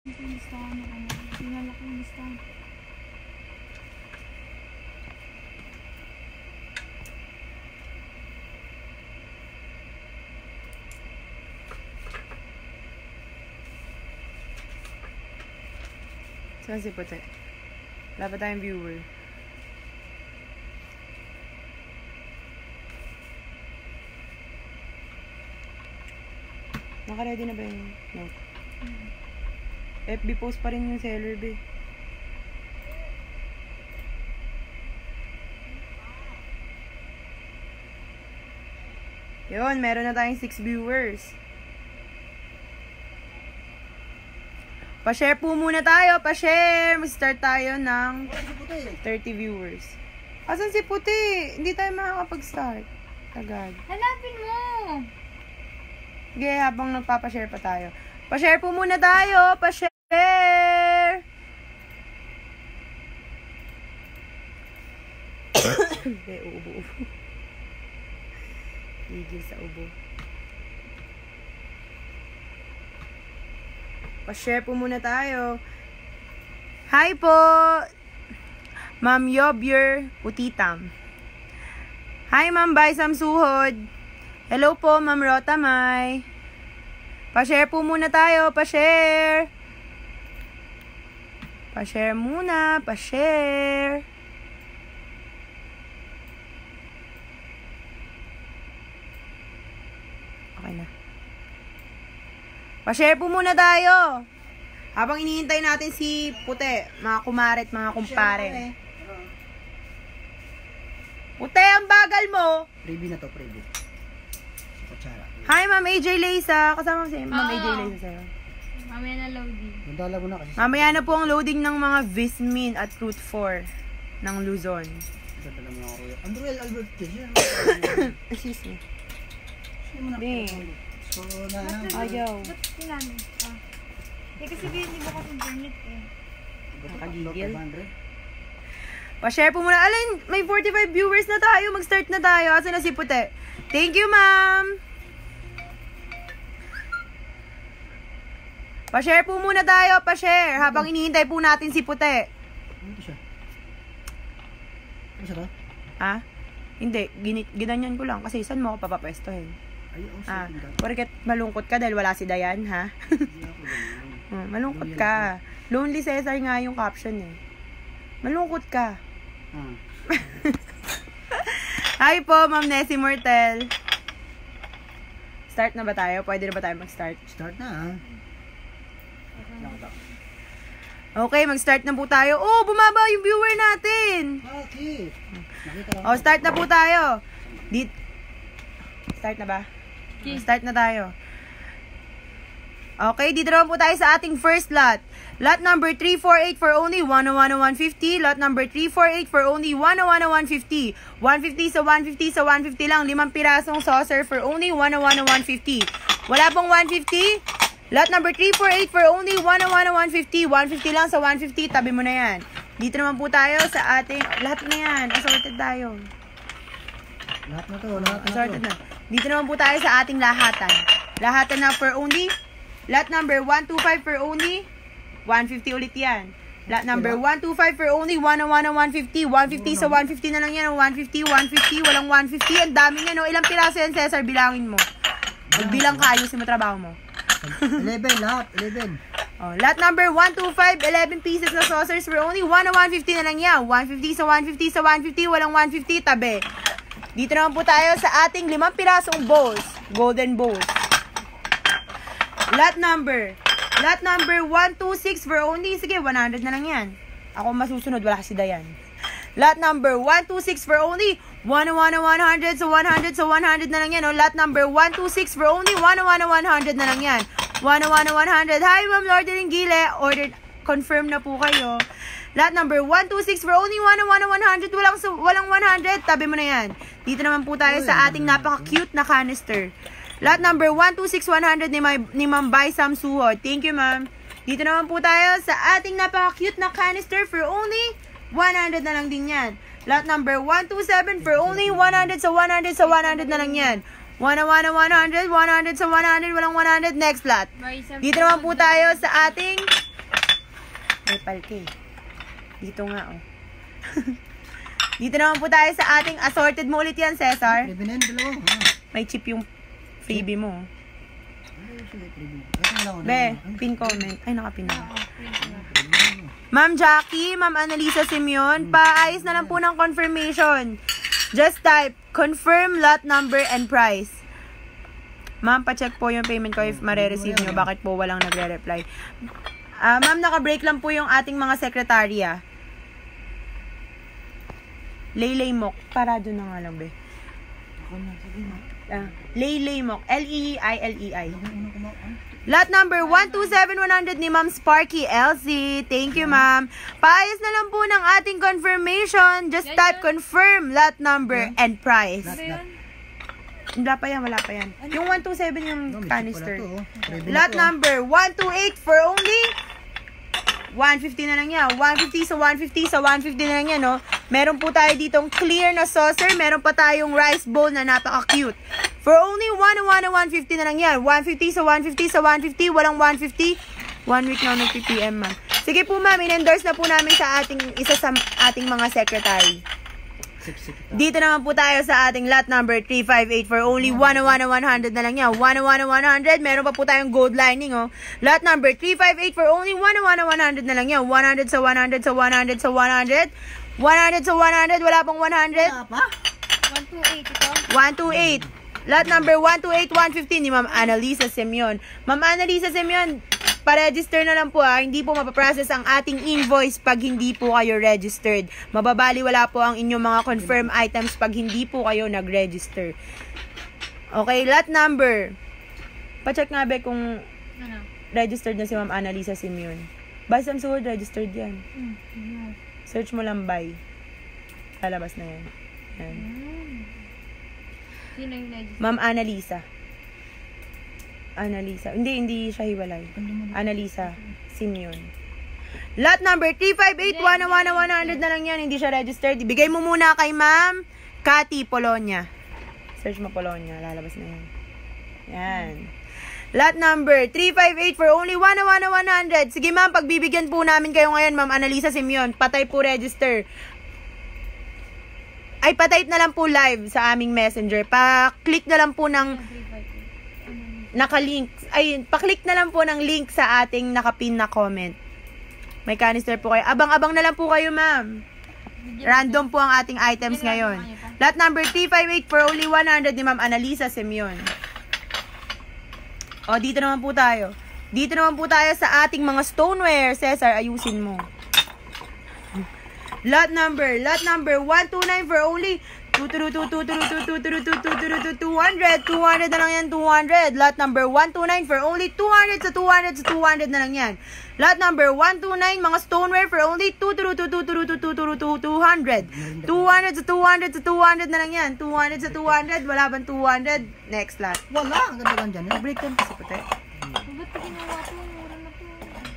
Listahan na ano. Pinalaki yung listahan. Saan si Puti? Wala pa tayong viewer. Naka-ready na ba yung note? FB post pa rin yung seller, be. Yun, meron na tayong 6 viewers. Pa-share po muna tayo, pa-share. Mag-start tayo ng 30 viewers. Asan si Puti? Hindi tayo makakapag-start. Agad. Hanapin mo! Sige, habang nagpapa-share pa tayo. Pa-share po muna tayo, pa-share! Hindi, uubo-ubo. Higil sa ubo. Pa-share po muna tayo. Hi po! Ma'am Yobyur Putitam. Hi Ma'am Baisam Suhod. Hello po Ma'am Rotamay. Pa-share po muna tayo. Pa-share. Pa-share muna. Pa-share. Okay na. Pa-share po muna tayo. Habang iniintay natin si Puti, mga kumaret, mga kumpare. Puti, ang bagal mo. Freebie na to, freebie. Sa kutsara. Hi, Ma'am AJ Leysa. Kasama si Ma'am AJ Leysa sa'yo. Mamaya na loading. Nandala mo na kasi. Mamaya na po ang loading ng mga Vismin at Fruit 4 ng Luzon. Nandala mo na ako. Andruel Albert Quezon. Excuse me. Sino mo na Bing. So, na. Ayaw. Ba't tinanong? Kasi hindi mo kasi internet eh. Nakagigil. Pa-share po muna. Alin, may 45 viewers na tayo. Mag-start na tayo. Asa na si Puti? Thank you, ma'am. Pa-share po muna tayo. Pa-share. Habang iniintay po natin si Puti. Ano siya? Ano siya to? Ha? Hindi. Ginanyan ko lang. Kasi saan mo ako papapwestohin? Porket malungkot ka dahil wala si Dayan, ha? Malungkot ka. Lonely Cesar nga yung caption eh. Malungkot ka. Hi po, Ma'am Nessie Mortel. Start na ba tayo? Pwede na ba tayo mag-start? Start na, Okay, mag-start na po tayo. Oh, bumaba yung viewer natin. Okay. Oh, start na po tayo. Start na ba? Start na tayo. Okay, dito naman po tayo sa ating first lot. Lot number 348 for only 101-150. Lot number 348 for only 101-150. 150 sa 150 sa 150 lang. 5 pirasong saucer for only 101-150. Wala pong 150. Lot number 348 for only 101-150. 150 lang sa 150. Tabi mo na yan. Dito naman po tayo sa ating... Lahat na yan. Assorted tayo. Lahat na to, lahat na Assorted to. na. Dito naman po tayo sa ating lahatan. Lahatan na for only... Lot number 125 for only 150 ulit yan. Lot number 125 for only 101-150. 150 sa 150 na lang yan. 150, 150, walang 150. Ang dami niya, no? Ilang piraso yan, Cesar? Bilangin mo. Magbilang ka, ayusin mo trabaho mo. 11, lahat. 11. Oh, lot number 125, 11 pieces na saucers for only 101-150 na lang yan. 150 sa 150 sa 150, walang 150, tabi. Dito naman po tayo sa ating 5 pirasong bowls. Golden bowls. Lot number 126 for only, sige, 100 na lang yan. Ako masusunod, wala kasi Dayan. Lot number 126 for only 101-100 sa 100 sa 100 na lang yan. O, lot number 126 for only 101-100 na lang yan. 101-100. Hi, Ma'am Lordeling Gile. Ordered, confirm na po kayo. Lot number 126 for only 101-100. Walang 100. Tabi mo na yan. Dito naman po tayo sa ating napaka-cute na canister. Lot number 126-100 ni Ma'am Baisam Suhod. Thank you, ma'am. Dito naman po tayo sa ating napaka-cute na canister for only 100 na lang din yan. Lot number 127 for only 100 sa 100 sa 100 na lang yan. 100 sa 100, walang 100. Next lot. Dito naman po tayo sa ating May palke. Dito nga, oh. Dito naman po tayo sa ating assorted mo ulit yan, Cesar. Freebie na yun, dalawa. May chip yung freebie mo. Ay, sige, freebie. Ito na lang. Be, pin comment. Ay, nakapin na. Oo, print na. Ma'am Jackie, Ma'am Annalisa Simeon, paayos na lang po ng confirmation. Just type, confirm lot number and price. Ma'am, pacheck po yung payment ko if mare-receive nyo. Bakit po walang nagre-reply? Ma'am, naka-break lang po yung ating mga sekretarya. Leylay Mok. Parado na nga lang, be. Ako na, sige na. Leylay Mok. L-E-I-L-E-I. Ano kumakan? Lot number 127100 ni Ma'am Sparky Elsie. Thank you, ma'am. Paayos na lang po ng ating confirmation. Just type confirm lot number and price. Ano yun? Wala pa yan, wala pa yan. Yung 127 yung canister. Freebie Lot na to, number 128 for only 150 na lang yan. 150 sa 150 sa 150 na lang yan, no? Meron po tayo ditong clear na saucer. Meron pa tayong rice bowl na napaka-cute. For only 150 na lang yan. 150 sa 150 sa 150. Walang 150. 1 week na nag-PPM, ma'am. Sige po, ma'am. In-endorse na po namin sa isa sa ating mga secretary. Dito naman po tayo sa ating lot number 358 for only 100 na lang yan. 100. Meron pa po tayong gold lining, oh. Lot number 358 for only 100 na lang yan. 100 sa 100 sa 100 sa 100. 100 sa 100. Wala pong 100. Wala pa? 128 ito. 128. Lot number 128, 115 ni Ma'am Annalisa Simeon. Ma'am Annalisa Simeon, pa-register na lang po, ha. Hindi po mapaprocess ang ating invoice pag hindi po kayo registered. Mababaliwala po ang inyong mga confirm items pag hindi po kayo nag-register. Okay, lot number. Pa-check nga be kung Ano? registered na si Ma'am Annalisa Simeon. Basta I'm sure registered yan. Search mo lang by. Lalabas na yan. Yan. Sino yung register? Ma'am Annalisa. Annalisa. Hindi siya hiwalay. Annalisa Simeon. Lot number 358, 100 na lang yan. Hindi siya registered. Ibigay mo muna kay Ma'am Cathy Polonia. Search mo Polonia. Lalabas na yan. Yan. Lot number 358 for only 100. Sige ma'am, pagbibigyan po namin kayo ngayon, Ma'am Annalisa Simeon. Patay po register. Ay, patay na lang po live sa aming messenger. Pa-click na lang po ng naka-link. Ay, pa-click na lang po ng link sa ating nakapin na comment. May canister po kayo. Abang-abang na lang po kayo, ma'am. Random po ang ating items ngayon. Lot number 358 for only 100 ni Ma'am Annalisa Simeon. O, dito naman po tayo. Dito naman po tayo sa ating mga stoneware. Cesar, ayusin mo. Lot number 129 for only 200 na lang yan, 200. Lot number 129 for only 200 sa 200 na lang yan. Lot number 129, mga stoneware for only 200. 200 sa 200 na lang yan. 200 sa 200, wala bang 200? Next lot. Wala, ang ganda dyan. Break time kasi puti. Ba't pa ginawa to? Mura na to.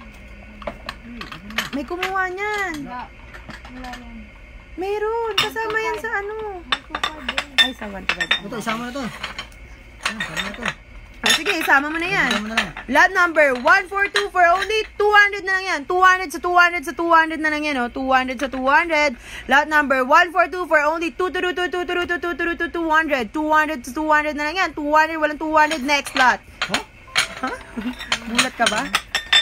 May kumuha niyan. Wala yan. Meron, kasama yan sa ano. Ay, sa 125. Ito, isama na to. Isama na to. Sige, isama mo na yan. Isama mo na lang. Lot number 142 for only 200 na lang yan. 200 sa 200 sa 200 na lang yan, oh. 200 sa 200. Lot number 142 for only 200. 200 sa 200 na lang yan. 200, walang 200. Next lot. Huh? Mulat ka ba?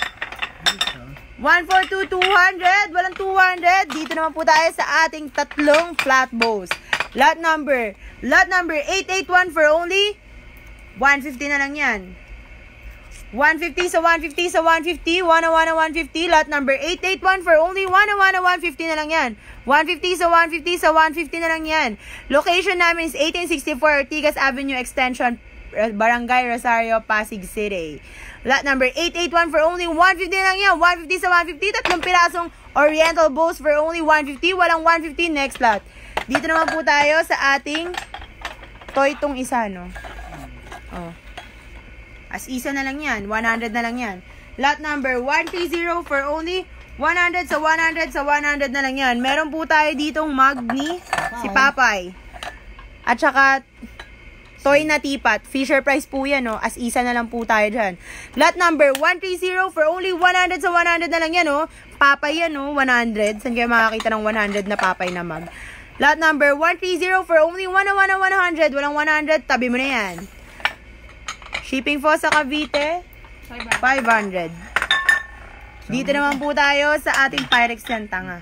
142, 200. Walang 200. Dito naman po tayo sa ating tatlong flat bows. Lot number 881 for only 150 na lang yan. 150 sa 150 sa 150. 150. Lot number 881 for only 150 na lang yan. 150 sa 150 sa 150 na lang yan. Location namin is 1864 Ortigas Avenue Extension, Barangay Rosario, Pasig City. Lot number 881 for only 150 na lang yan. 150 sa 150. Tatlong pirasong Oriental bows for only 150. Walang 150. Next lot. Dito naman po tayo sa ating toy tong isa, no? Oh. As isa na lang yan. 100 na lang yan. Lot number 130 for only 100 sa 100 sa 100 na lang yan. Meron po tayo ditong mug ni si Papay. At saka Toy na teapot. Fisher Price po yan, no? As isa na lang po tayo dyan. Lot number 130 for only 100 sa 100 na lang yan, no? Papay yan, no? 100. Saan kayo makakita ng 100 na papay na mug? Lot number 130 for only 100. Walang 100. Tabi mo na yan. Shipping po sa Cavite, 500. Dito naman po tayo sa ating Pyrex yan, tanga.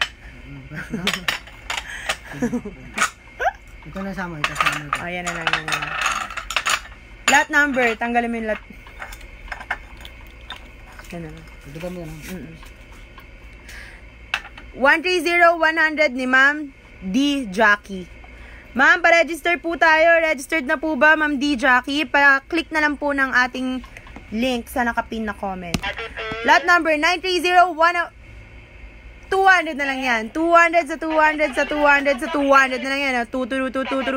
Ito na sama, ito sama ito. Ayan na lang yan. Lot number, tanggalin mo yung lot. Yan na lang. Ito kami yan. 130, 100 ni Ma'am D. Jackie. Ma'am, pa-register po tayo. Registered na po ba, Ma'am D. Jackie? Pa-click na lang po ng ating link sa nakapin na comment. Lot number 930, 200 na lang yan. 200 sa 200 sa 200 sa 200 na lang yan. 200.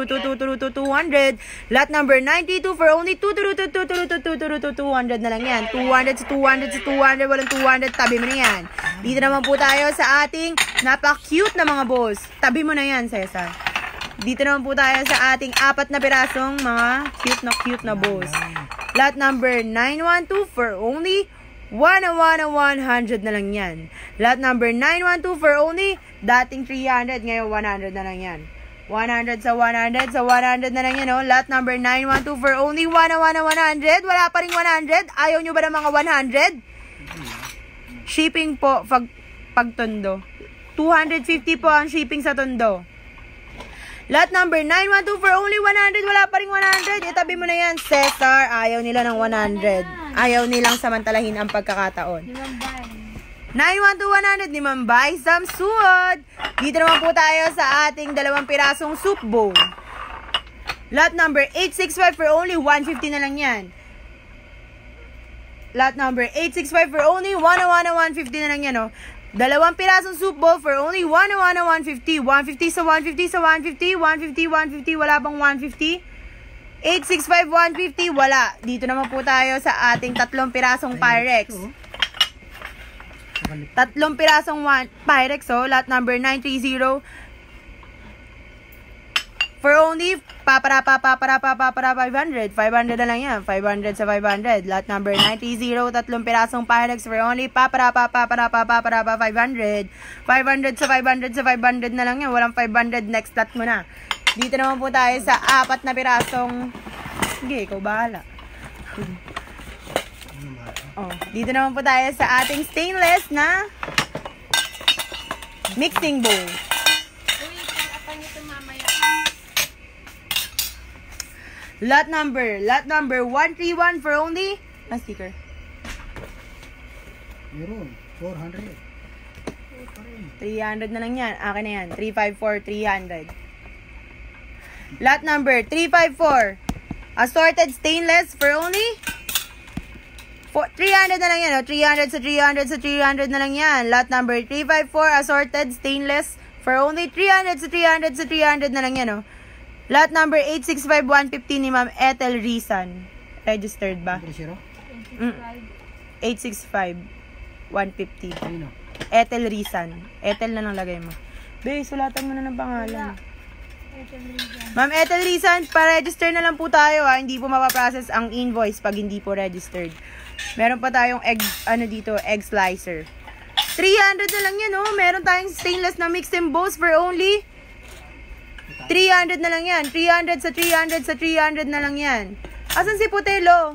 Lot number 92 for only 200 na lang yan. 200 sa 200 sa 200. Walang 200. Tabi mo na yan. Dito naman po tayo sa ating napaka-cute na mga boss. Tabi mo na yan, Cesar. Dito naman po tayo sa ating 4 na pirasong mga cute na boss. Lot number 912 for only 100 na lang yan. Lot number 912 for only dating 300. Ngayon 100 na lang yan. 100 sa 100 sa 100 na lang yan. Oh. Lot number 912 for only 100. Wala pa rin 100. Ayaw nyo ba ng mga 100? Shipping po pag tondo. 250 po ang shipping sa tondo. Lot number 912 for only 100. Wala pa rin 100. Itabi mo na yan, Cesar. Ayaw nila ng 100. Ayaw nilang samantalahin ang pagkakataon. 912 100 ni Mambay Samsud. Dito naman po tayo sa ating 2 pirasong soup bowl. Lot number 865 for only 150 na lang yan. Lot number 865 for only 150 na lang yan, oh. 2 pirasong soup bowl for only 150. 150 sa 150 sa 150. 150. Wala bang 150? 865 150. Wala. Dito naman po tayo sa ating 3 pirasong Pyrex. 3 pirasong Pyrex, oh. Lot number 930 for only 500. 500 na lang yan. 500 sa 500. Lot number 930, 3 pirasong Pyrex for only 500. 500 sa 500 sa 500 na lang yan. Walang 500. Next lot mo na. Dito naman po tayo sa 4 na pirasong. Sige, ikaw bahala. Oh, dito naman po tayo sa ating stainless na mixing bowl. Lot number 131 for only sticker. Meron, 400. 300 na lang yan. Akin na yan. 354, 300. Lot number 354. Assorted stainless for only 300 na lang yan. Oh. 300 sa 300 sa 300 na lang yan. Lot number 354. Assorted stainless for only 300 sa 300 sa 300 na lang yan. Oh. Lot number 865 150 ni Ma'am Ethel Rizan. Registered ba? 865 150. Sino? Ethel Rizan. Ethel na lang lagay mo. Be, sulatan mo na ng pangalan. Ma'am Ethel Rizan, pa-register na lang po tayo, ha. Hindi po mapaprocess ang invoice pag hindi po registered. Meron pa tayong egg slicer. 300 na lang yan, oh. Meron tayong stainless na mixed and bowls for only 300 na lang yan. 300 sa 300 sa 300 na lang yan. Asan si Putelo?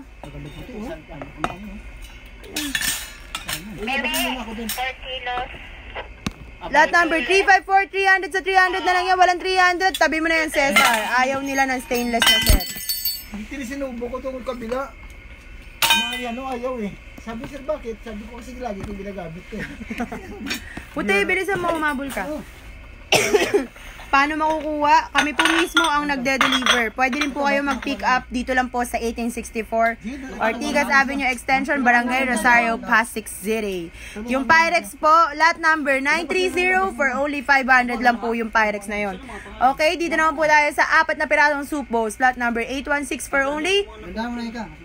Bebe, 4 kilos. Lot number 354, 300 sa 300 na lang yan. Walang 300. Tabi mo na yan, Cesar. Ayaw nila ng stainless na set. Hindi sinubo ko tungkol kabila. Mga ayaw eh. Sabi sir, bakit? Sabi ko kasi lagi itong ginagamit ko eh. Puti, bilisan mo, umabol ka. Paano makukuha? Kami po mismo ang nagde-deliver. Pwede rin po kayo mag-pick up dito lang po sa 1864 Ortigas Avenue Extension, Barangay Rosario, Pasig City. Yung Pyrex po, lot number 930 for only 500 lang po yung Pyrex na yon. Okay, dito naman po tayo sa 4 na pirasong soup bowls. Lot number 816 for only Magdamo na ika.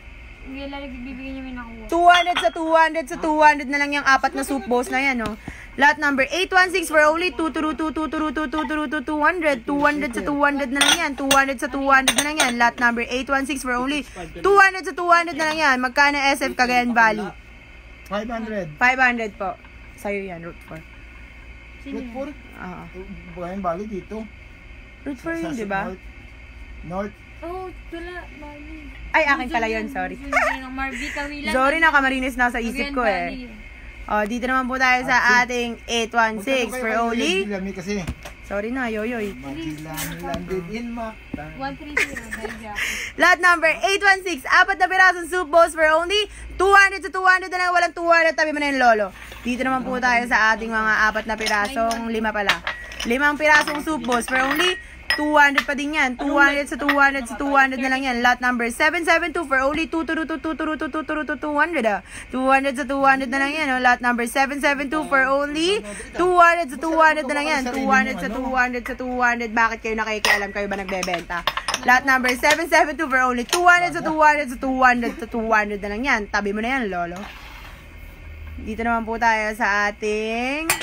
Hindi lang bibigyan niya may nakuha. 200 sa 200 sa 200 na lang yung 4 na soup bowls na yan, no? Lot number 816 for only 200. 200 sa 200 na lang yan. 200 sa 200 na lang yan. Lot number 816 for only 200 sa 200 na lang yan. Magkano SF Cagayan Valley? 500. 500 po. Sa'yo yan, root 4. Root 4? Oo. Bukayan bali dito. Root 4 yun, di ba? North. Oh, wala, Bali. Ay, akin pala yun, sorry. Ng Marby, Kawilan. Sorry, nakamarinis na sa isip ko eh. Oh, dito naman po tayo sa ating 816 for only. Kasi. Sorry na, yoyoy. Magilami landed in Mactan. 130, dahil Jackie. Lot number 816, apat na pirasong soup balls for only 200 sa 200 na lang, walang 200, tabi mo na yung lolo. Dito naman po tayo sa ating mga apat na pirasong, 5 pala. 5 pirasong soup balls for only 200 pa din yan. 200 sa 200 sa 200 na lang yan. Lot number 772 for only 200 200 sa 200 na lang yan. Lot number 772 for only 200 sa 200 na lang yan. 200 sa 200 sa 200. Bakit kayo nakikialam? Kayo ba nagbebenta? Lot number 772 for only 200 sa 200 sa 200 sa 200 na lang yan. Tabi mo na yan, lolo. Dito naman po tayo sa ating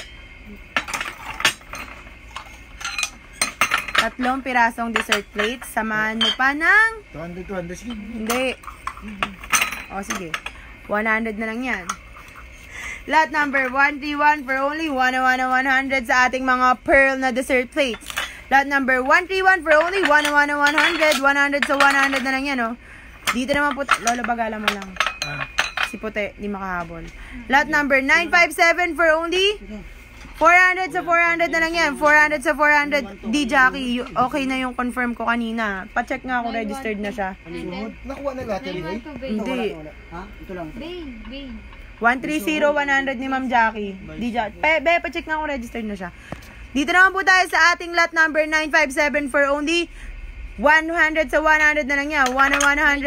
3 pirasong dessert plates. Samahan mo pa ng 200. Sige. hindi. O, sige. 100 na lang yan. Lot number 131 for only 100 sa ating mga pearl na dessert plates. Lot number 131 for only 100 sa 100 na lang yan, oh. Dito naman po, lolo, bagala mo lang. Si Puti, di makahabol. Lot number 957 for only 400 sa 400 na lang yan. 400 sa 400. Di, Jackie, okay na yung confirm ko kanina. Pa-check nga ako, registered na siya. Sunod. Nakuha na lahat yun, eh. Hindi. Ha? Ito lang. Babe. 130, 100 ni Ma'am Jackie. Di, Jackie. Pa-check nga ako, registered na siya. Dito naman po tayo sa ating lot number 957 for only 100 sa 100 na lang yan. 100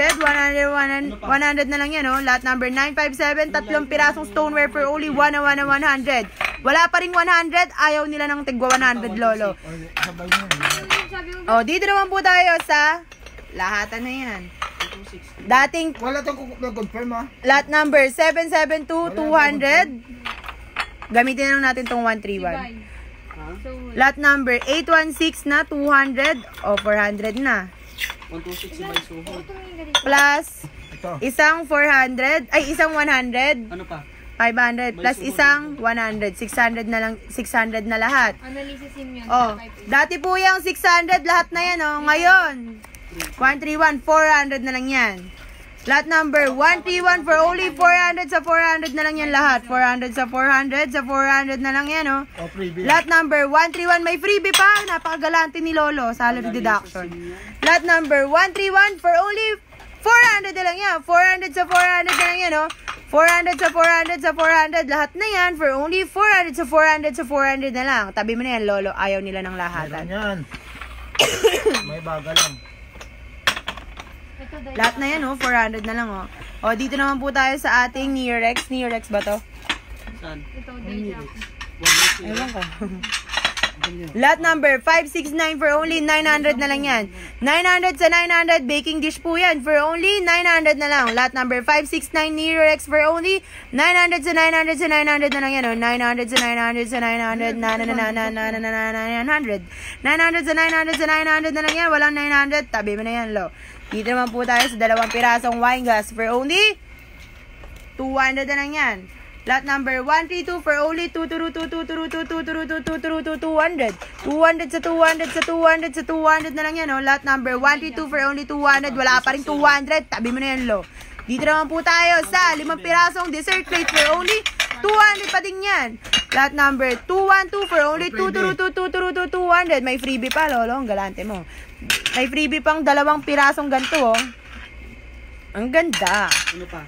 na lang yan, oh. Lot number 957, 3 pirasong stoneware for only 100. Wala pa ring 100, ayaw nila ng tigwa 100, lolo. Sabay niya. Oh, dito naman po tayo sa lahatan na yan. Dating Wala itong confirm, ha? lot number 772, 200. Gamitin na lang natin tong 131. Lot number 816 na 200 o 400 na. 126 si Baysuho. Plus Ito. isang 400, ay isang 100, Ano pa? 500 plus isang 100, 600 na lang, 600 na lahat. Analysis yun. Oh, dati po yung 600 lahat na yan, oh. Ngayon 131, 400 na lang yan. Lot number 131 for only 400 sa 400 na lang yan lahat. 400 sa 400 sa 400 na lang yan, oh. O, freebie. Lot number 131, may freebie pa. Napakagalante ni Lolo. Salary deduction. Lot number 131 for only 400 na lang yan. 400 sa 400 na lang yan, oh. 400 sa 400 sa 400. Lahat na yan for only 400 sa 400 sa 400 na lang. Tabi mo na yan, Lolo. Ayaw nila ng Meron lahatan. yan. May baga lang. Lahat na yan, oh. 400 na lang, oh. O, dito naman po tayo sa ating Neorex. Neorex ba to? Saan? Ito, dahil Jackie. 126. Ewan ko. Lot number 569 for only 900 na lang yan. 900 sa 900, baking dish po yan. For only 900 na lang. Lot number 569 Neorex for only 900 sa 900 sa 900 na lang yan, oh. 900 sa 900 sa 900 900 sa 900 sa 900 na lang yan. Walang 900. Tabi mo na yan, lo. Dito naman po tayo sa 2 pirasong wine glass for only 200 na lang yan. Lot number 132 for only 200. 200 sa 200 sa 200 sa 200 na lang yan, oh. Lot number 132 for only 200. Wala pa rin 200. Tabi mo na yan, lo. Dito naman po tayo sa 5 pirasong dessert plate for only 200 pa din yan. Lot number 212 for only 200. May freebie pa, lolo. Ang galante mo. May freebie pang 2 pirasong ganito, oh. Ang ganda. Ano pa?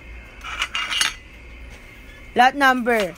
Lot number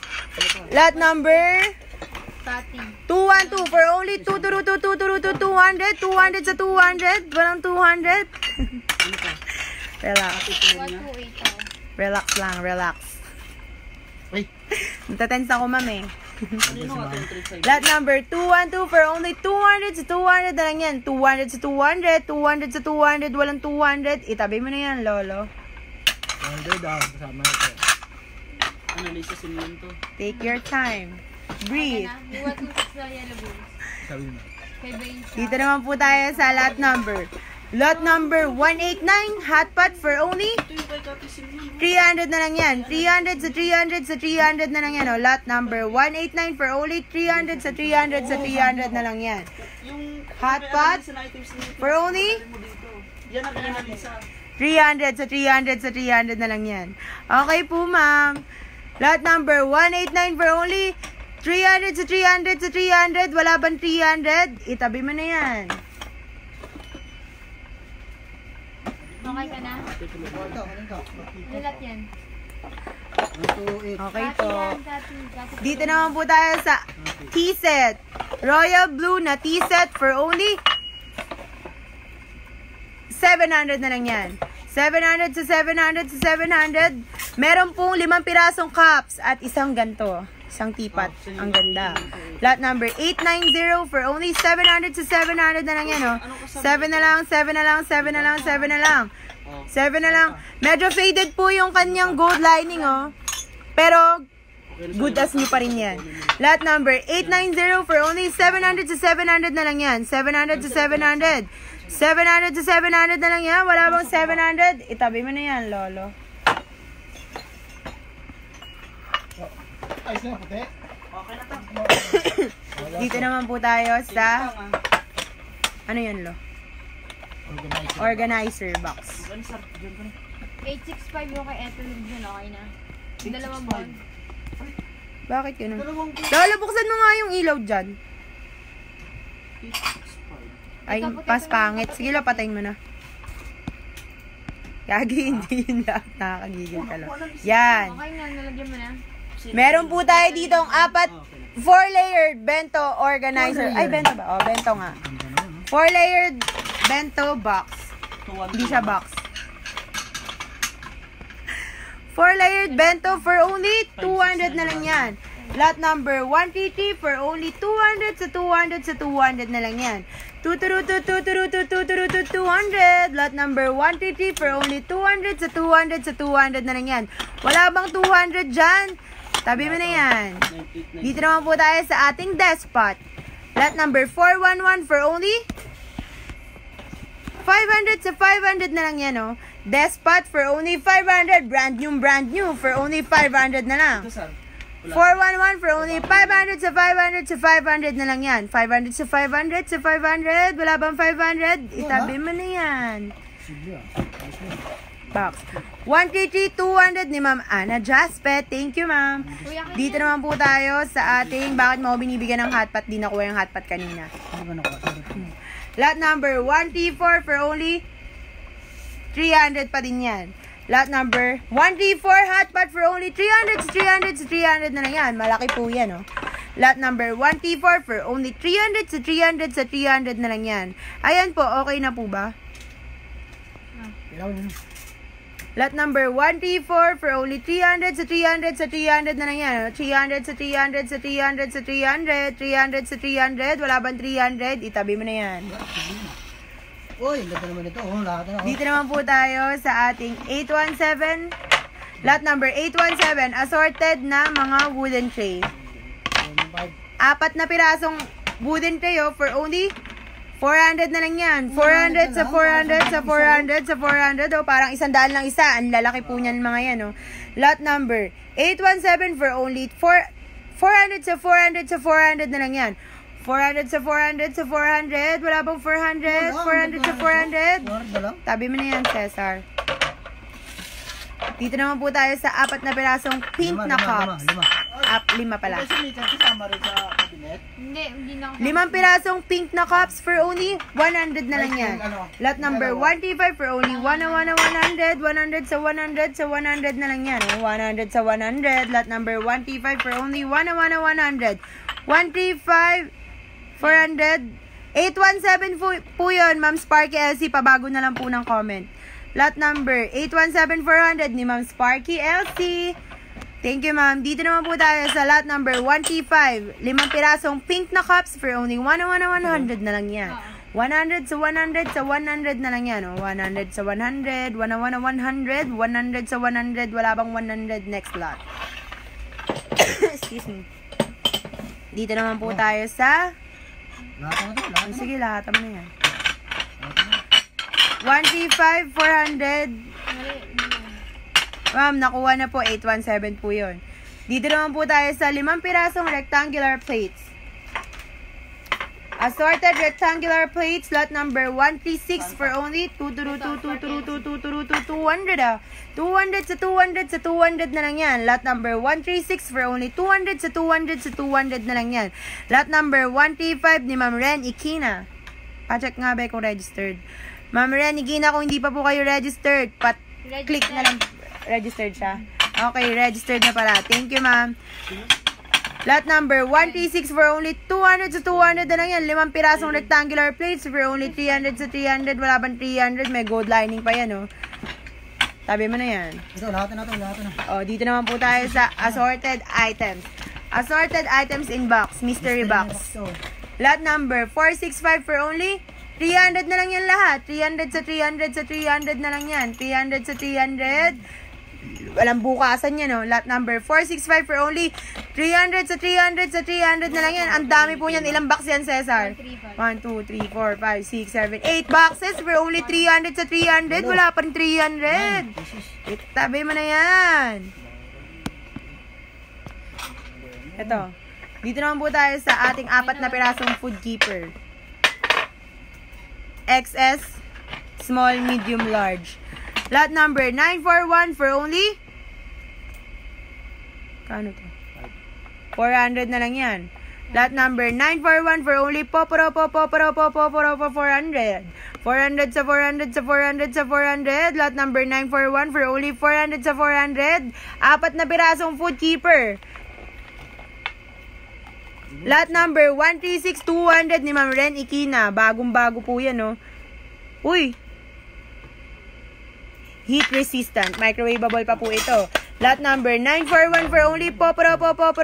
Pati. 212 for only 200 sa 200. Walang 200. Ano pa? Relax. 128. Relax lang, relax. Uy. Natatense ako, ma'am, eh. Ano ka? 335. Lot number 212 for only 200 sa 200 na lang yan. 200 sa 200, 200 sa 200, walang 200. Itabi mo na yan, lolo. 100 daw. Kasama ito. Analysis yun to. Take your time. Breathe. Yung 126 na yellow bulls. Sabi mo. Kay Bain sa... Dito naman po tayo sa lot number. Lot number 189, hot pot for only Ito yung kay Kati Sim yun. 300 na lang yan. 300 sa 300 sa 300 na lang yan. Oh. Lot number 189 for only 300 sa 300 sa 300 na lang yan. Yung Hot may pot alin sa items nito. for only Mo dito. Yan ang pinanalisa. 300 sa 300 sa 300 na lang yan. Okay po, ma'am. Lot number 189 for only 300 sa 300 sa 300. Wala bang 300? Itabi mo na yan. Okay ka na? Ito, ano ito? Nilat yan. 1, 2, 8. Okay Kati po. yan, kati. Kati. Dito naman po tayo sa T-set. Royal Blue na T-set for only 700 na lang yan. 700 sa 700 sa 700. Meron pong 5 pirasong cups at isang ganto. Isang tipat. Ang ganda. Lot number 890 for only 700 sa 700 na lang yan, oh. 7 na lang, 7 na lang, 7 na lang, 7 na lang. 7 na lang. Medyo faded po yung kanyang gold lining, oh. Pero, good as new pa rin yan. Lot number 890 for only 700 sa 700 na lang yan. 700 sa 700. 700 sa 700 na lang yan. Wala bang 700? Itabi mo na yan, lolo. Ayos na, puti. Okay na to. Dito naman po tayo sa, ano yan, lo? Organizer. Organizer box. Gan sir, diyan ka na. 865 yung kay Ethelyn dyan, okay na. Yung dalawang bond. Bakit yun? Dalawang Lolo, buksan mo nga yung ilaw dyan. 865. Ay, pas pangit. Sige, lo, patayin mo na. Gagi, hindi yun lahat. Nakakagigil ka, lo. Yan. Okay na, nalagyan mo na. Meron po tayo dito ang 4-layered bento organizer. Ay, bento ba? Oh, bento nga. 4-layered bento box. Hindi siya box. 4-layered bento for only 200 na lang yan. Lot number 133 for only 200 sa 200 sa 200 na lang yan. 200. Lot number 133 for only 200 sa 200 sa 200 na lang yan. Wala bang 200 dyan? Tabi mo na yan. Dito naman po tayo sa ating despot. Lot number 411 for only 500 sa 500 na lang yan, oh. Despot for only 500. Brand new for only 500 na lang. 411 for only 500 sa 500 sa 500 na lang yan. 500 sa 500 sa 500. Wala bang 500? Itabi mo na yan. Sige, Box. 133-200 ni Ma'am Ana Jaspe. Thank you, ma'am. Kuya, kanya. Dito naman po tayo sa ating bakit mo binibigyan ng hotpot. Di nakuha yung hotpot kanina. Ano ba nakuha? Lot number 134 for only 300 pa din yan. Lot number 134 hotpot for only 300 sa 300 sa 300 na lang yan. Malaki po yan, oh. Lot number 134 for only 300 sa 300 sa 300 na lang yan. Ayan po, okay na po ba? Ilaw yun. Lot number 134 for only 300 sa 300 sa 300 na lang yan. 300 sa 300 sa 300 sa 300. 300 sa 300. Wala bang 300? Itabi mo na yan. Uy, ang ganda naman ito. Oh, lahat na. Dito naman po tayo sa ating 817. Lot number 817. Assorted na mga wooden tray. 4 na pirasong wooden tray, oh, for only 400 na lang yan. 400 sa 400 sa 400 sa 400. Oh, parang 100 lang isa. Ang lalaki po niyan mga yan. Oh. Lot number 817 for only 400 sa 400 sa 400 na lang yan. 400 sa 400 sa 400. Wala bang 400? 400 sa 400. Tabi mo na yan, Cesar. Dito naman po tayo sa 4 na pirasong pink na cups. 5 pala. Kasi may kasama rin sa cabinet. Hindi na ako. 5 pirasong pink na cups for only 100 na lang yan. Lot number 135 for only 100. 100 sa 100 sa 100 na lang yan. 100 sa 100. Lot number 135 for only 100. 135, 400. 817 po yun, Ma'am Sparky LC. Pabago na lang po ng comment. Lot number 817-400 ni Ma'am Sparky LC. Thank you, ma'am. Dito naman po tayo sa lot number 135. 5 pirasong pink na cups for only 100 na lang yan. 100 sa 100 sa 100 na lang yan. 100 sa 100, 100 sa 100. Wala bang 100 next lot? Excuse me. Dito naman po tayo sa... Lahat na to, lahat na. Sige, lahat mo na yan. Lahat na. 135, 400. Ma'am, nakuha na po. 817 po yun. Dito naman po tayo sa 5 pirasong rectangular plates. Assorted rectangular plates, lot number 136 for only 200 sa 200 na lang yan. Lot number 136 for only 200 sa 200 na lang yan. Lot number 135 ni Ma'am Ren Ikina. Pa-check nga ba kung registered. Ma'am Ren Ikina, kung hindi pa po kayo registered, click na lang. Registered siya? Okay, registered na pala. Thank you, ma'am. Lot number 136 for only 200 sa 200 na lang yan. 5 pirasong rectangular plates for only 300 sa 300. Wala bang 300? May gold lining pa yan, oh. Tabi mo na yan. Ito, lahat na to, lahat na. Oh, dito naman po tayo sa assorted items. Assorted items in box. Mystery box. Lot number 465 for only 300 na lang yan lahat. 300 sa 300 sa 300 na lang yan. 300 sa 300. Walang bukasan yan, no? Lot number 465 for only 300 sa 300 sa 300 na lang yan. Ang dami po yan. Ilang box yan, Cesar? 1, 2, 3, 4, 5, 6, 7, 8 boxes for only 300 sa 300. Wala pa rin 300. Itabi mo na yan. Ito. Dito naman po tayo sa ating 4 na pirasong food keeper. XS, small, medium, large. Lot number 941 for only... Kano to? 400 na lang yan. Lot number 941 for only 400. 400 sa 400 sa 400 sa 400. Lot number 941 for only 400 sa 400. 4 na pirasong food keeper. Lot number 136 200 ni Ma'am Ren Ikina. Bagong-bago po yan, no? Uy! Heat resistant. Microwavable pa po ito. Lot number 941 for only 400.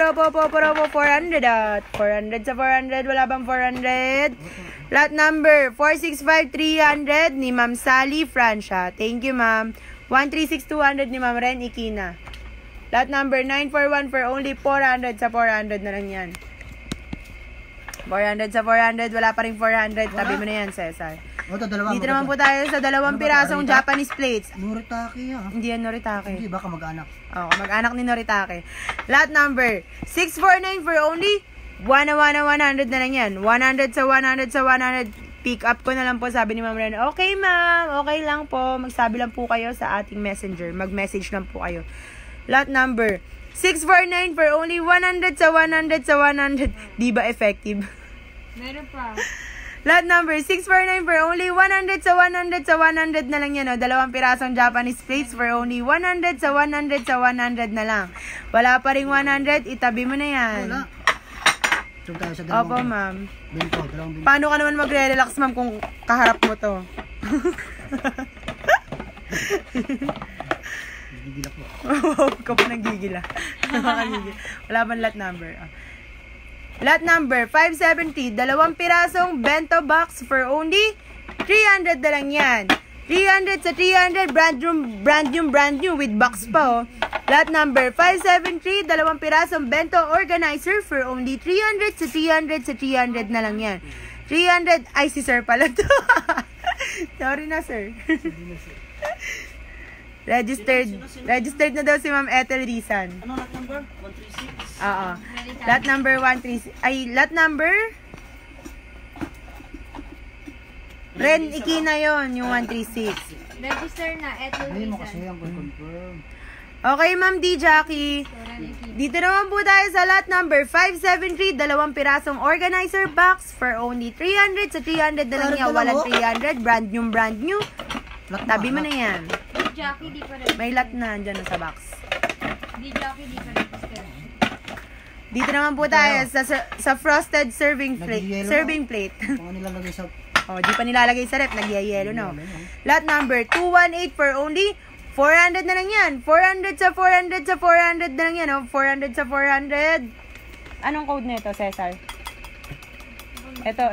400 sa 400. Wala bang 400? Lot number 465 300 ni Ma'am Sally Francia. Thank you, ma'am. 136 200 ni Ma'am Ren Ikina. Lot number 941 for only 400 sa 400 na lang yan. 400 sa 400. Wala pa rin 400. Tabi mo na yan, Cesar. Ito, dalawa. Dito naman po tayo sa 2 pirasong Japanese plates. Noritake, ha? Hindi yan Noritake. Hindi, baka mag-anak. Oo, mag-anak ni Noritake. Lot number 649 for only 100 na lang yan. 100 sa 100 sa 100. Pick up ko na lang po, sabi ni Ma'am Ren. Okay, ma'am. Okay lang po. Magsabi lang po kayo sa ating messenger. Mag-message lang po kayo. Lot number 649 for only 100 sa 100 sa 100. Di ba effective? Meron pa. Lot number 649 for only 100 sa 100 sa 100 na lang yan, o. 2 pirasong Japanese plates for only 100 sa 100 sa 100 na lang. Wala pa ring 100, itabi mo na yan. Wala. So, tayo sa dalawang. Opo, ma'am. Binto, dalawang binto. Paano ka naman magre-relax, ma'am, kung kaharap mo to? Gigila po. Ikaw pa nagigila. Wala bang lot number? Lot number 570, 2 pirasong bento box for only 300 na lang yan. 300 sa 300, brand new with box pa, oh. Lot number 573, 2 pirasong bento organizer for only 300 sa 300 sa 300 na lang yan. 300, ay si sir pala to. Sorry na, sir. Registered na daw si Ma'am Ethel Rizan. Ano lot number? 136? Oo. Lot number 136. Ay, lot number? Ren Ikina yon, yung 136. Register na. Eto Hindi mo reason. kasi ang confirm. Okay, Ma'am D. Jackie. Dito naman po tayo sa lot number 573, 2 pirasong organizer box for only 300 sa 300 na lang yan. Walang 300, brand new. Tabi mo na yan. Di Jackie, di pa register. May lot na dyan sa box. Di Jackie, di pa register. Dito naman po tayo sa frosted serving plate. Nag-yellow Serving plate. Kung ano nilalagay sa... Oh, di pa nilalagay sa rep, nagyayelo no. Lot number 218 for only 400 na lang yan. 400 sa 400 sa 400 na lang yan, oh. 400 sa 400. Anong code nito, Cesar? Ito.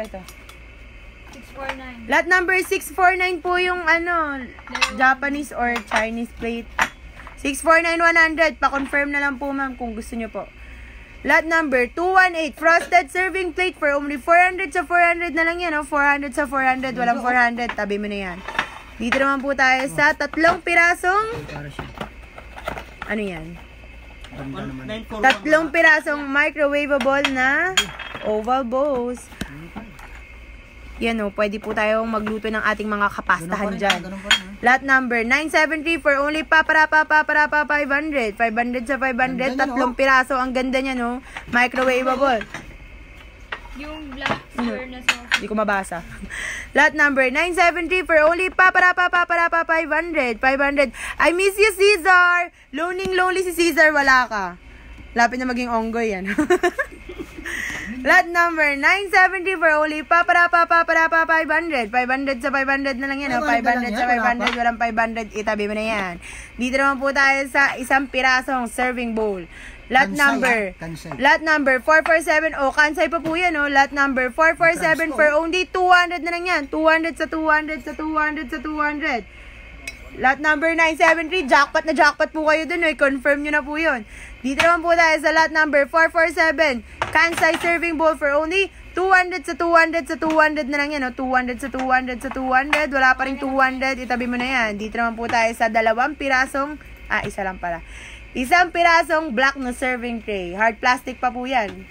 649. Lot number 649 po yung Japanese or Chinese plate. 649-100. Pa-confirm na lang po, ma'am, kung gusto nyo po. Lot number 218, frosted serving plate for only 400 sa 400 na lang yan, oh. 400 sa 400, walang 400. Tabi mo na yan. Dito naman po tayo sa 3 pirasong, ano yan? 3 pirasong microwavable na oval bowls. Yan o, pwede po tayong magluto ng ating mga kapastahan dyan. Lot number 973 for only 500. 500 sa 500, 3 piraso. Ang ganda niya, no? Microwavable. Yung black sir na sauce. Hindi ko mabasa. Lot number 973 for only 500. 500. I miss you, Caesar! Lonely si Caesar, wala ka. Lapit na maging onggoy yan. Lot number 970 for only 500. 500 sa 500 na lang yan. 500 sa 500, walang 500. Itabi mo na yan. Dito naman po tayo sa 1 pirasong serving bowl. Lot number 447. Oh, kansay pa po yan. Oh. Lot number 447 for only 200 na lang yan. 200 sa 200 sa 200 sa 200. Lot number 973, jackpot na jackpot po kayo dun, confirm nyo na po yun. Dito naman po tayo sa lot number 447, Kansai serving bowl for only 200 sa 200 sa 200 na lang yan, 200 sa 200 sa 200, wala pa rin 200, itabi mo na yan. Dito naman po tayo sa 2 pirasong, isa lang pala. 1 pirasong black na serving tray, hard plastic pa po yan.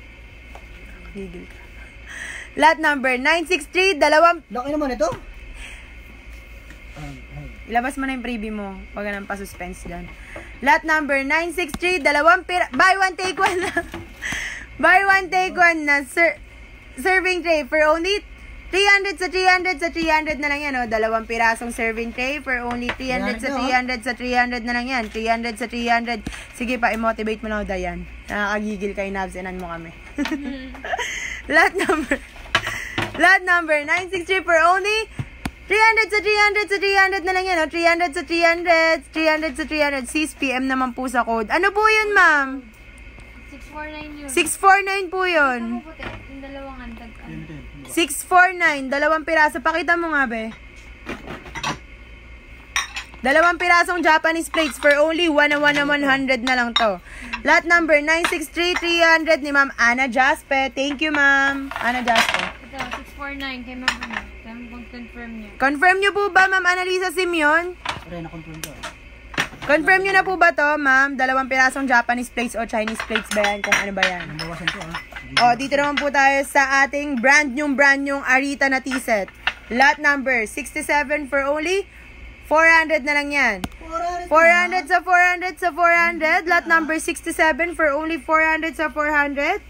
Lot number 963, Laki naman ito. Ilabas mo na yung preview mo. Huwag ka nang pa-suspense dyan. Lot number 963, buy one take one na. Buy one take one na serving tray for only 300 sa 300 sa 300 na lang yan, 2 pirasong serving tray for only 300 sa 300 sa 300 na lang yan. 300 sa 300. Sige pa, i-motivate mo na, Dayan. Nakakagigil kay Nabs, inan mo kami. Lot number 963 for only 300 sa 300 sa 300 na lang yan, 300 sa 300, 300 sa 300, 6 PM naman po sa code. Ano po yun, ma'am? 649 yun. 649 po yun. Ano po, yung dalawang hantag. 649, 2 piraso. Pakita mo nga, be. 2 pirasong Japanese plates for only 100 na lang to. Lot number 963, 300 ni Ma'am Ana Jaspe. Thank you, Ma'am. Ana Jaspe. Ito, 649 kay Ma'am Ana. Confirm niyo. Confirm niyo po ba, Ma'am Annalisa Simeon? Na-confirm ko. Confirm niyo na po ba to, Ma'am? 2 pirasong Japanese plates o Chinese plates ba yan? Kung ano ba yan? Nabawasan ko, Dito naman po tayo sa ating brand new Arita na T-set. Lot number 67 for only 400 na lang yan. 400 sa 400 sa 400. Lot number 67 for only 400 sa 400.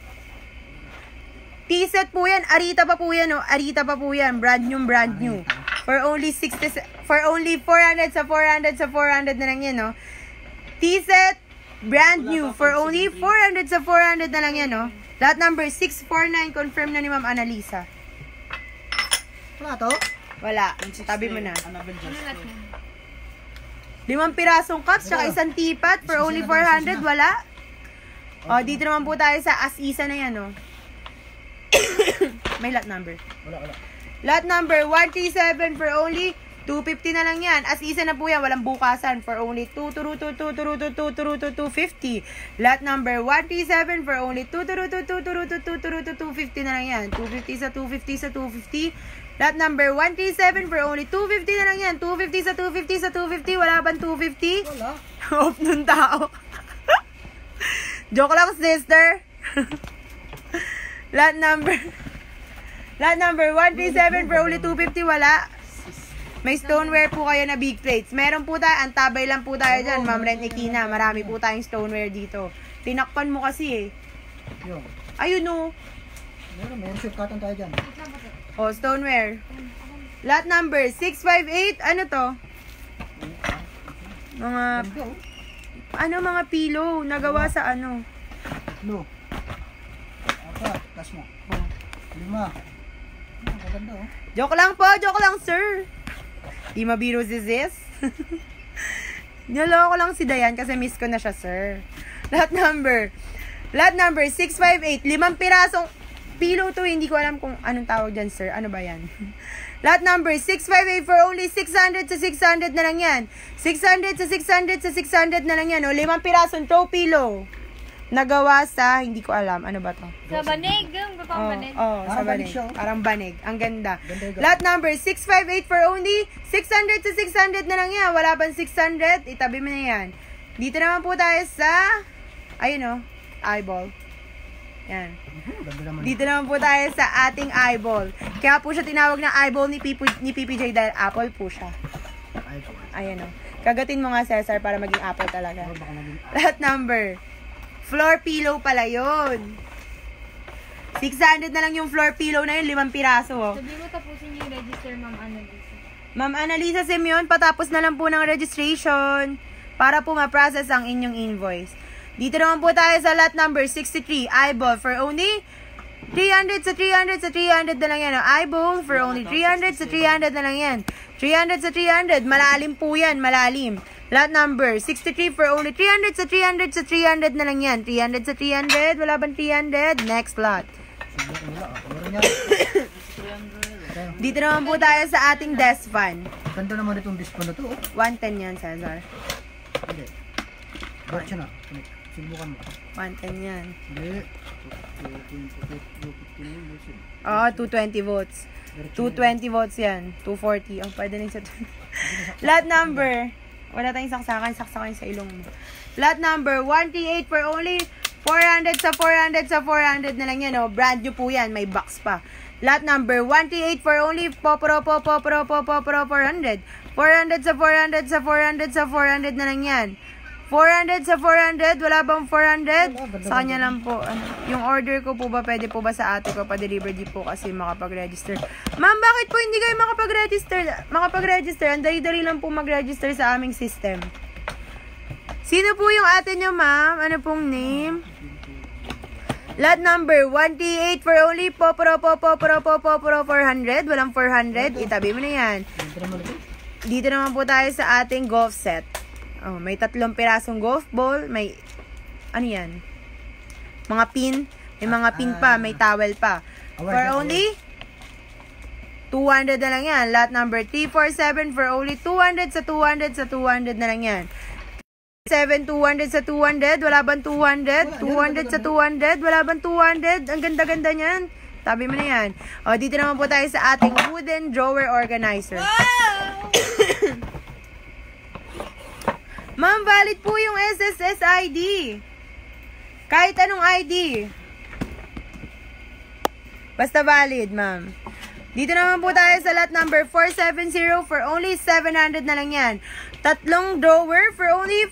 T-set po yan. Arita pa po yan, Arita pa po yan. Brand new. For only 400 sa 400 sa 400 na lang yan, T-set, brand new. For only 400 sa 400 na lang yan, Lot number 649, confirm na ni Ma'am Annalisa. Wala to? Wala. Tabi mo na. Ano lahat na? 5 pirasong cups, tsaka 1 teapot for only 400. Wala. Dito naman po tayo sa as-isa na yan, May lot number. Wala. Lot number 137 for only 250 na lang yan. As isa na po yan, walang bukasan for only 250. Lot number 137 for only 250 na lang yan. 250 sa 250 sa 250. Lot number 137 for only 250 na lang yan. 250 sa 250 sa 250. Wala bang 250? Wala. Off nung tao. Joke lang, sister. Lot number 137 for only 250, wala. May stoneware po kayo na big plates. Meron po tayo, antabay lang po tayo dyan, Ma'am Ren Ikina. Marami po tayong stoneware dito. Tinakpan mo kasi Yun. Ayun Meron shortcutan tayo dyan. stoneware. Lot number 658, ano to? Mga pillow, nagawa sa ano? No. Tas mo. 5. Maganda, Joke lang po, sir. Di mabiro si Sis. Niloko lang si Dayan kasi miss ko na siya, sir. Lot number 658, 5 pirasong pillow to, hindi ko alam kung anong tawag dyan, sir. Ano ba yan? Lot number 658 for only 600 sa 600 na lang yan. 600 sa 600 sa 600 na lang yan, 5 pirasong throw pillow. Nagawa sa, hindi ko alam, ano ba to? Sa banig. Yung papang banig. Oh, sa Parang banig banig. siya, oh. Parang banig. Ang ganda. Ganda yung Lot number 658 for only 600 to 600 na lang yan. Wala pang 600. Itabi mo na yan. Dito naman po tayo sa, ayun eyeball. Yan. Ganda naman. Dito naman po tayo sa ating eyeball. Kaya po siya tinawag na eyeball ni PPJ dahil apple po siya. Ayan Kagatin mo nga, Cesar, para maging apple talaga. Baka maging Lot number. Floor pillow pala yun. 600 na lang yung floor pillow na yun. 5 piraso. Sabi mo tapusin yung register, Ma'am Annalisa. Ma'am Annalisa Simeon, patapos na lang po ng registration para po ma-process ang inyong invoice. Dito naman po tayo sa lot number 63, eyeball for only 300 sa 300 sa 300 na lang yan. Eyeball for only 300 sa 300 na lang yan. 300 sa 300, malalim po yan, malalim. Lot number 63 for only 300 sa 300 sa 300 na lang yan. 300 sa 300, wala bang 300? Next lot. Meron yan. Dito naman po tayo sa ating desk fan. Ganda naman itong dispo na to. 110 yan, Cesar. Hindi. Batch na. Subukan mo. 110 yan. Hindi. Oo, 220 volts. 220 volts yan. 240. Oh, pwede na sa lot number. Wala tayong saksakan. Saksakan sa ilong mo. Lot number 138 for only 400 sa 400 sa 400 na lang yan. Oh. Brand new po yan. May box pa. Lot number 138 for only 400. 400 sa 400 sa 400 sa 400 na lang yan. 400 sa 400, wala bang 400? Sa kanya lang po. Yung order ko po ba, pwede po ba sa ate ko pa-deliver di po kasi makapag-register. Ma'am, bakit po hindi kayo makapag-register? Ang dali-dali lang po mag-register sa aming system. Sino po yung ate nyo, ma'am? Ano pong name? Lot number 138 for only 400. Walang 400. Itabi mo na yan. Dito naman po tayo sa ating golf set. Oh, may 3 pirasong golf ball, may ano yan? Mga pin, may mga pin pa, may towel pa. For only 200 na lang yan. Lot number 347 for only 200 sa 200 sa 200 na lang yan. 200 sa 200, wala bang 200? 200 sa 200, wala bang 200? Ang ganda-ganda niyan. Tabi mo na yan. O, dito naman po tayo sa ating wooden drawer organizer. Ma'am, valid po yung SSS ID. Kahit anong ID. Basta valid, ma'am. Dito naman po tayo sa lot number 470 for only 700 na lang yan. 3 drawer for only...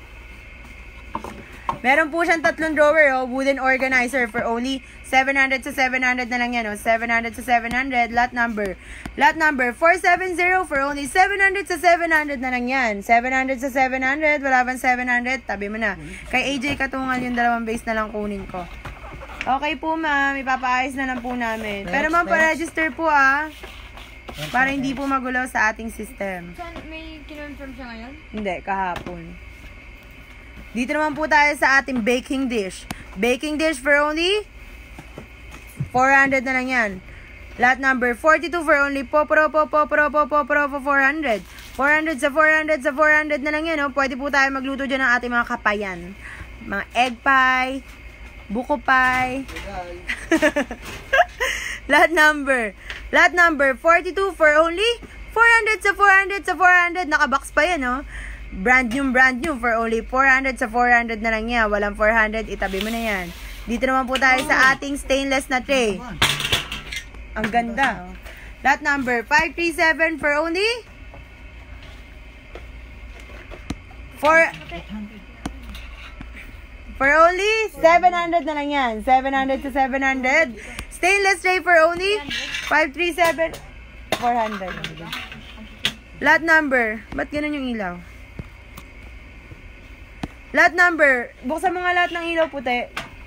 Meron po siyang 3 drawer, wooden organizer for only 700 sa 700 na lang yan, 700 sa 700, lot number 470 for only 700 sa 700 na lang yan. 700 sa 700, wala bang 700? Tabi mo na. Kay AJ Katungal yung 2 base na lang kunin ko. Okay po, ma'am. Ipapaayos na lang po namin. Pero ma'am, pa-register po para hindi po magulo sa ating system. Saan may kinonfirm siya ngayon? Hindi, kahapon. Dito naman po tayo sa ating baking dish. Baking dish for only 400 na lang yan. Lot number 42 for only 400. 400 sa 400 sa 400 na lang yan. Pwede po tayo magluto dyan ng ating mga kapayan. Mga egg pie, buko pie. Lot number 42 for only 400 sa 400 sa 400. Nakabox pa yan, brand new for only 400 sa 400 na lang yan. Walang 400, itabi mo na yan. Dito naman po tayo sa ating stainless na tray. Ang ganda. Lot number 537 for only 700 na lang yan. 700 to 700. Stainless tray for only 537 400. Lot number. Ba't ganun yung ilaw? Lot number. Buksan mo nga lahat ng ilaw puti.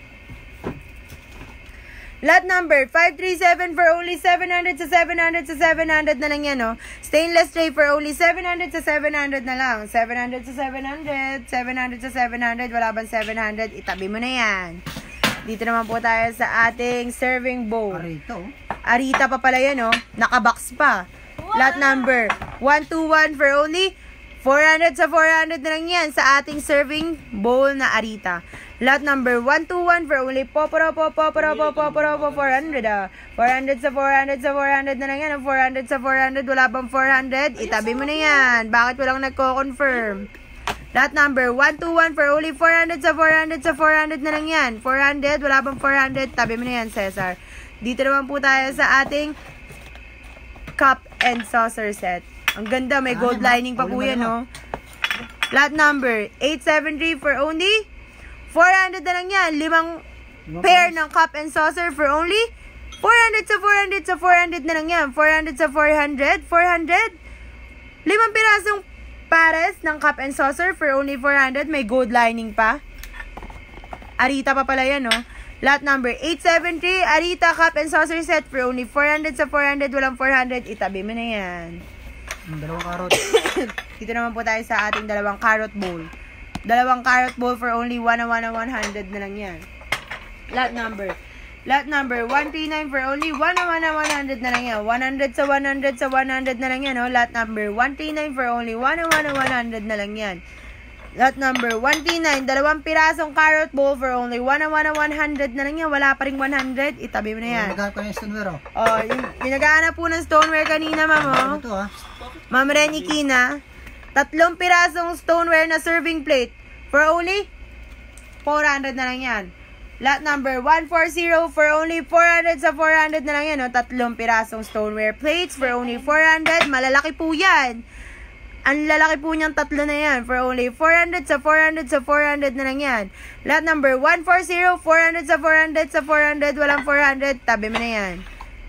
Lot number 537 for only 700 sa 700 sa 700 na lang yan, Stainless tray for only 700 sa 700 na lang. 700 sa 700. 700 sa 700. Wala bang 700? Itabi mo na yan. Dito naman po tayo sa ating serving bowl. Arita pa pala yan, Nakabox pa. Lot number 121 for only 400 sa 400 na lang yan sa ating serving bowl na Arita. Lot number 121 for only 400 400 sa 400 na lang yan. 400 sa 400, wala bang 400? Itabi mo na yan. Bakit walang nagko-confirm? Lot number 121 for only 400 sa 400 na lang yan. 400, wala bang 400? Tabi mo na yan, Cesar. Dito naman po tayo sa ating cup and saucer set. Ang ganda, may gold lining pa po yan, no? Lot number 873 for only 400 na lang yan. 5 pair ng cup and saucer for only 400 sa 400 sa 400 na lang yan. 400 sa 400. 400. 5 pirasong pares ng cup and saucer for only 400. May gold lining pa. Arita pa pala yan, no? Lot number 873. Arita cup and saucer set for only 400 sa 400. Walang 400. Itabi mo na yan. Dalawang karot. Dito naman po tayo sa ating dalawang carrot bowl. Dalawang carrot bowl for only 100 na lang yan. Lot number 139 for only 100 na lang yan. 100 sa 100 sa 100 na lang yan. Oh. Lot number 139 for only 100 na lang yan. Lot number 139, dalawang pirasong carrot bowl for only 100 na lang yan. Wala pa ring 100. Itabi mo na yan. Naghahanap ko ng stoneware, oh. Oh, yung naghahanap po ng stoneware kanina, ma'am, oh. Ano to, ah? Ma'am Renny Kina, 3 pirasong stoneware na serving plate for only 400 na lang yan. Lot number 140 for only 400 sa 400 na lang yan. No? 3 pirasong stoneware plates for only 400. Malalaki po yan. Ang lalaki po niyang 3 na yan for only 400 sa 400 sa 400 na lang yan. Lot number 140, 400 sa 400 sa 400. Walang 400. Tabi mo na yan.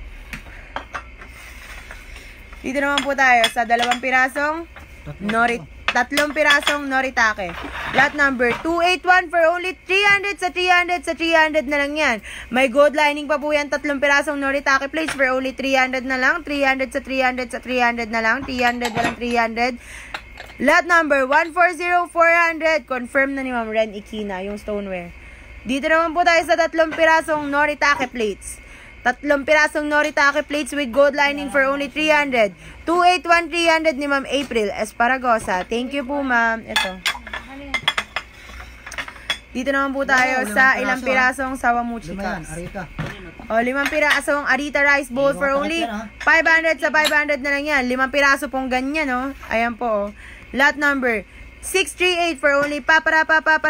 Dito naman po tayo sa 2 pirasong 3 pirasong noritake. Lot number 281 for only 300 sa 300 sa 300 na lang yan. May gold lining pa po yan. 3 pirasong noritake plates for only 300 na lang. 300 sa 300 sa 300 na lang. 300, walang 300. Lot number 140, 400. Confirm na ni Ma'am Ren Ikina yung stoneware. Dito naman po tayo sa 3 pirasong noritake plates. 3 pirasong noritake plates with gold lining for only 300. 281, 300 ni Ma'am April Esparagosa. Thank you po, ma'am. Ito. Dito naman po tayo sa ilang pirasong sawamuchi cups. Arita. O, 5 pirasong Arita rice bowl for only 500 sa 500 na lang yan. 5 piraso pong ganyan, no? Ayan po, oh. Lot number 638 for only 500.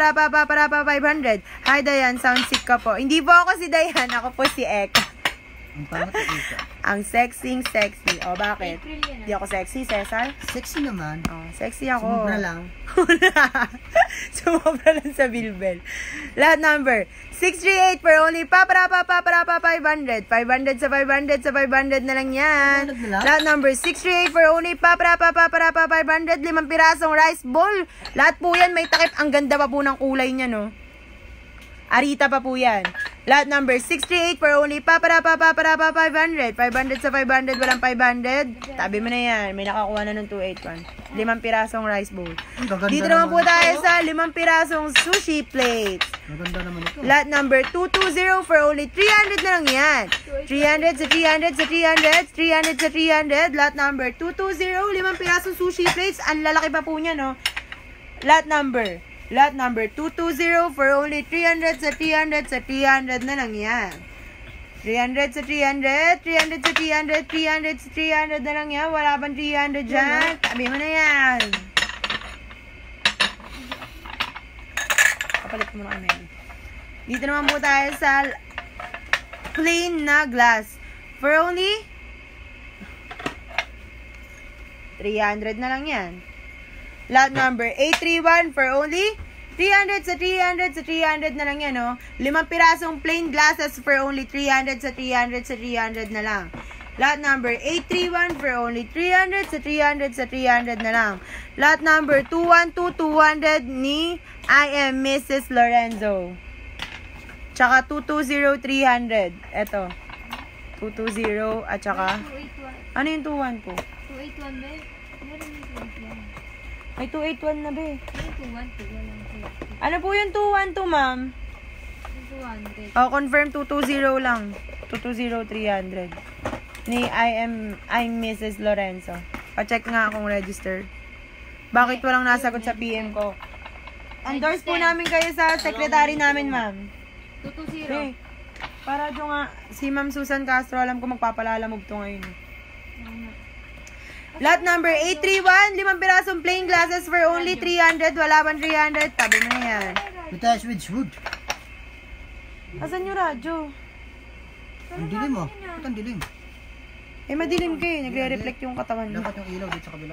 Hi, Dayan. Sound sick ka po. Hindi po ako si Dayan. Ako po si Ek. Ang pangat na ito. Ang sexy. O, bakit? Di ako sexy, Cesar? Sexy naman. Oh, sexy ako. Sumubra lang. Sumobra lang sa bilbel. Lot number 638 for only 500. 500 sa 500 sa 500 na lang yan. Lot number 638 for only 500. 500. 5 pirasong rice bowl. Lahat po yan may takip. Ang ganda pa po ng kulay niya, no? Arita pa po yan. Lot number 638 for only 500. 500 sa 500, walang 500. Tabi mo na yan. May nakakuha na ng 281. 5 pirasong rice bowl. Dito naman po tayo sa 5 pirasong sushi plates. Maganda naman ito. Lot number 220 for only 300 na lang yan. 300 sa 300 sa 300. 300 sa 300. Lot number 220. 5 pirasong sushi plates. Ang lalaki pa po niya, no? Lot number 220 for only 300 sa 300 sa 300 na lang yan. 300 sa 300, 300 sa 300, 300 sa 300 na lang yan. Wala pang 300 dyan. Tabi mo na yan. Kapalit mo na kami. Dito naman po tayo sa plain na glass. For only 300 na lang yan. Lot number 831 for only 300 sa 300 sa 300 na lang yan, no? 5 pirasong plain glasses for only 300 sa 300 sa 300 na lang. Lot number 831 for only 300 sa 300 sa 300 na lang. Lot number 212, 200 ni I am Mrs. Lorenzo. Tsaka 220, 300. Eto. 220 at tsaka... 281. Ano yung 212? 281 ba? Meron yung 281. May 281 na ba eh. Yung 212, walang 282. Ano po yung 212, ma'am? Yung 200. Oh, confirm 220 lang. 220, 300. Ni I'm Mrs. Lorenzo. Pa-check nga kung registered. Bakit walang nasagot sa PM ko? endorse po namin kayo sa secretary namin, ma'am. 220. Okay. Para dyan nga, si Ma'am Susan Castro, alam ko magpapalalamog to ngayon. Lot number 831, 5 pirasong plain glasses for only 300. Wala bang 300? Tabi mo na yan. Butas with wood. Asan yung radyo? Ang dilim mo. Ba't ang dilim? Eh, madilim kayo. Nagre-reflect yung katawan mo. Dapat yung ilaw dito sa kabila.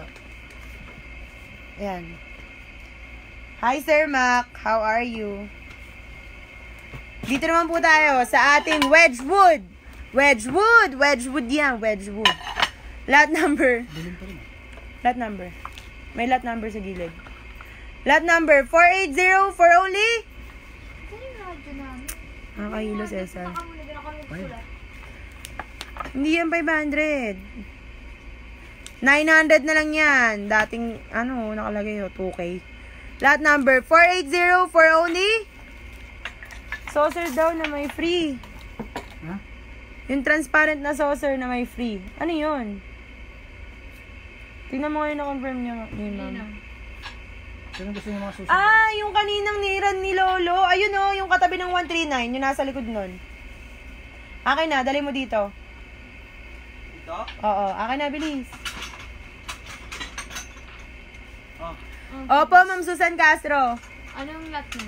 Ayan. Hi, Sir Mac. How are you? Dito naman po tayo sa ating Wedgwood. Wedgwood yan. Wedgwood. Lot number. Dilim pa rin. Lot number. May lot number sa gilid. Lot number 480 for only. Saan yung radyo namin? Nakakahilo, Cesar. Baka muna din ako nagsulat. Hindi yan 500. 900 na lang yan. Dating, nakalagay 2K. Lot number 480 for only. Saucer daw na may free. Ha? Yung transparent na saucer na may free. Ano yun? Tingnan mo ngayon na-confirm niya ni ma'am. Sino gusto niyo mga susunod? Ah, yung kaninang niran ni Lolo. Ayun yung katabi ng 139. Yung nasa likod nun. Akin na, dali mo dito. Ito? Oo, akin na, bilis. Oh. Opo, Ma'am Susan Castro. Anong lot mo?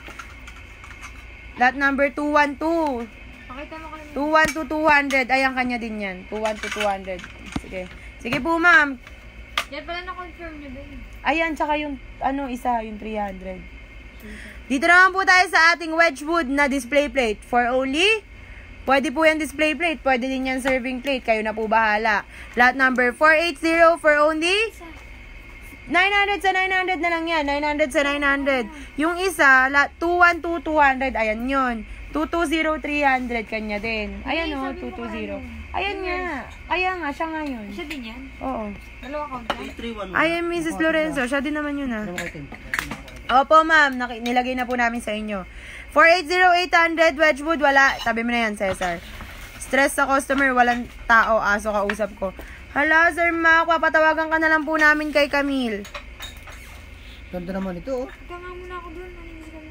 Lot number 212. Pakita mo kami. 212-200. Ay, ang kanya din yan. 212-200. Sige. Sige po, ma'am. Yan pala na-confirm nyo ba yun? Ayan, tsaka yung, yung 300. Dito naman po tayo sa ating Wedgwood na display plate. For only, pwede po yan display plate. Pwede din yan serving plate. Kayo na po bahala. Lot number 480 for only 900 sa 900 na lang yan. 900 sa 900. Yung isa, 212-200. Ayan yun. 220-300 kanya din. Ayan o, 220. Ayan nga. Ayan nga, siya nga yun. Siya din yan? Oo. Dalawa count yan? 831. Ayan, Mrs. Lorenzo. Siya din naman yun ah. Ano kayo, Tim? Opo, ma'am. Nilagay na po namin sa inyo. 480-800 Wedgwood. Wala. Tabi mo na yan, Cesar. Stress sa customer. Walang tao. Aso kausap ko. Hala, Sir Mac. Papatawagan ka na lang po namin kay Camille. Ganda naman ito, oh. Ika nga muna ako doon. Maninis kami.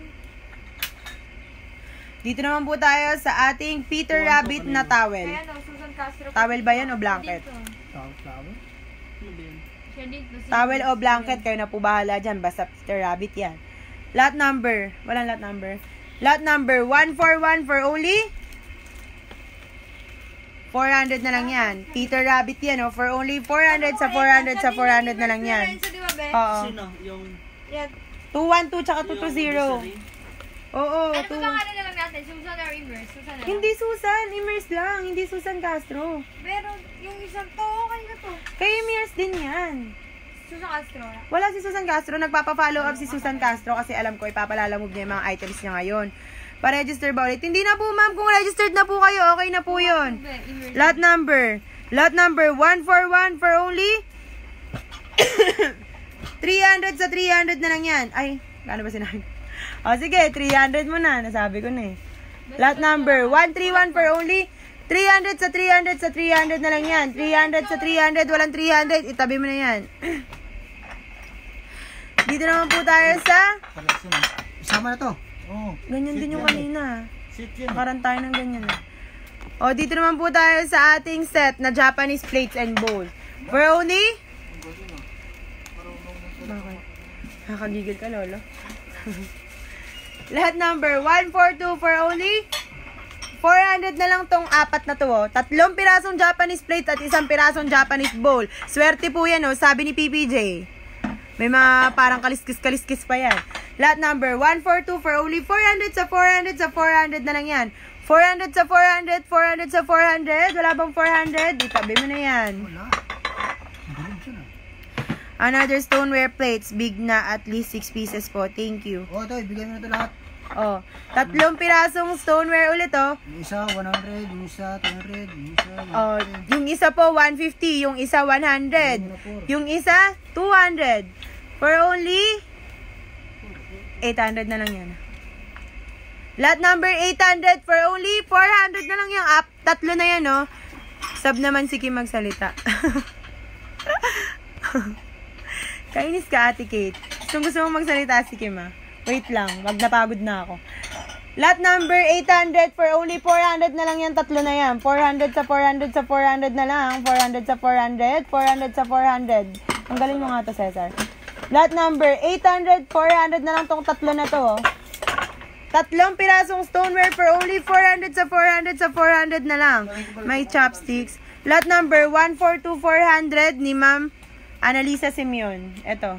Dito naman po tayo sa ating Peter Rabbit na towel. Kaya no, Susan Castro. Towel ba yan o blanket? Dito. Tawag. Ano ba yun? Siya dito. Towel o blanket, kayo na po bahala dyan. Basta Peter Rabbit yan. Lot number. Walang lot number. Lot number 141 for only 400 na lang yan. Peter Rabbit yan, oh. For only 400 sa 400 sa 400 na lang yan. Lorenzo, di ba, be? Oo. Sino? Yung... Yan. 212 tsaka yung 220. grocery? Oo, Ano ba pangalan na lang natin? Susan or Immerse? Susan na lang. Hindi Susan, Immerse lang. Hindi Susan Castro. Pero yung isang to, okay na to. Kay Immerse din yan. Susan Castro. Wala si Susan Castro. Nagpapa-follow up si Susan Castro kasi alam ko ipapalalamog niya yung mga items niya ngayon. Pa-register ba ulit? Hindi na po, ma'am. Kung registered na po kayo, okay na po yun. Lot number 141 for only 300 sa 300 na lang yan. Ay, gaano ba sinabi? O sige, 300 mo na. Nasabi ko na eh. Lot number 131 for only 300 sa 300 sa 300 na lang yan. 300 sa 300, walang 300. Itabi mo na yan. Dito naman po tayo sa... Isama na to. Oo. Ganyan din yung kanina. Sit yan. Nakaran tayo ng ganyan. O, dito naman po tayo sa ating set na Japanese plates and bowls. For only... Bakit? Nakakagigil ka, Lolo. Lahat number 142 for only 400 na lang tong apat na to, oh. 3 pirasong Japanese plate at 1 pirasong Japanese bowl. Swerte po yan, oh. Sabi ni PPJ. May mga parang kaliskis-kaliskis pa yan. Lot number 142 for only 400 sa 400 sa 400 na lang yan. 400 sa 400, 400 sa 400. Wala bang 400? Itabi mo na yan. Wala. Dilim siya na. Another stoneware plates. Big na at least 6 pieces po. Thank you. Oh, ito. Ibigay mo na ito lahat. Oh, 3 pirasong stoneware ulit, oh. Yung isa, 100. Yung isa, 200. Yung isa, 100. Oh, yung isa po 150, yung isa 100. Yung isa 200. For only 800 na lang yan. Lot number 800 for only 400 na lang yan. 3 na yan, oh. Sub naman si Kim magsalita. Kainis ka, Ate Kate. Gusto mong magsalita si Kim, ah. Wait lang, wag napagod na ako. Lot number 800 for only 400 na lang yan. Tatlo na yan. 400 sa 400 sa 400 na lang. 400 sa 400. 400 sa 400. Ang galing mo nga to, Cesar. Lot number 800, 400 na lang tong tatlo na to. Tatlong pirasong stoneware for only 400 sa 400 sa 400 na lang. May chopsticks. Lot number 142, 400 ni Ma'am Annalisa Simeon. Ito.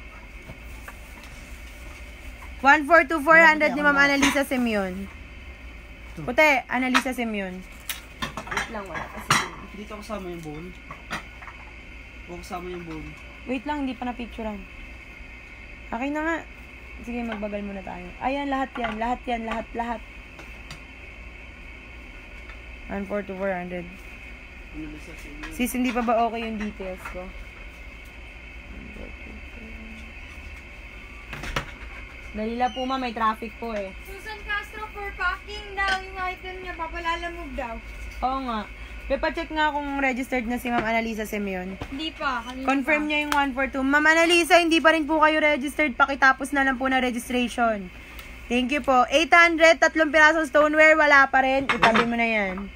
142, 400 ni Ma'am Annalisa Simeon. Puti, Annalisa Simeon. Wait lang, wala kasi. Dito kasama yung bowl. O kasama yung bowl. Wait lang, hindi pa na-picturean. Okay na nga. Sige, magbagal muna tayo. Ayan, lahat yan. Lahat yan, lahat. 142, 400. Sis, hindi pa ba okay yung details ko? Dalila po ma, may traffic po eh. Susan Castro for packing daw yung item niya. Papalalamog daw. Oo nga. Pepa-check nga kung registered na si Ma'am Annalisa Simeon. Hindi pa. Kanina Confirm pa. niya yung 142. Ma'am Annalisa, hindi pa rin po kayo registered. Pakitapos na lang po na registration. Thank you po. 800, tatlong pirasong stoneware. Wala pa rin. Itabi mo na yan.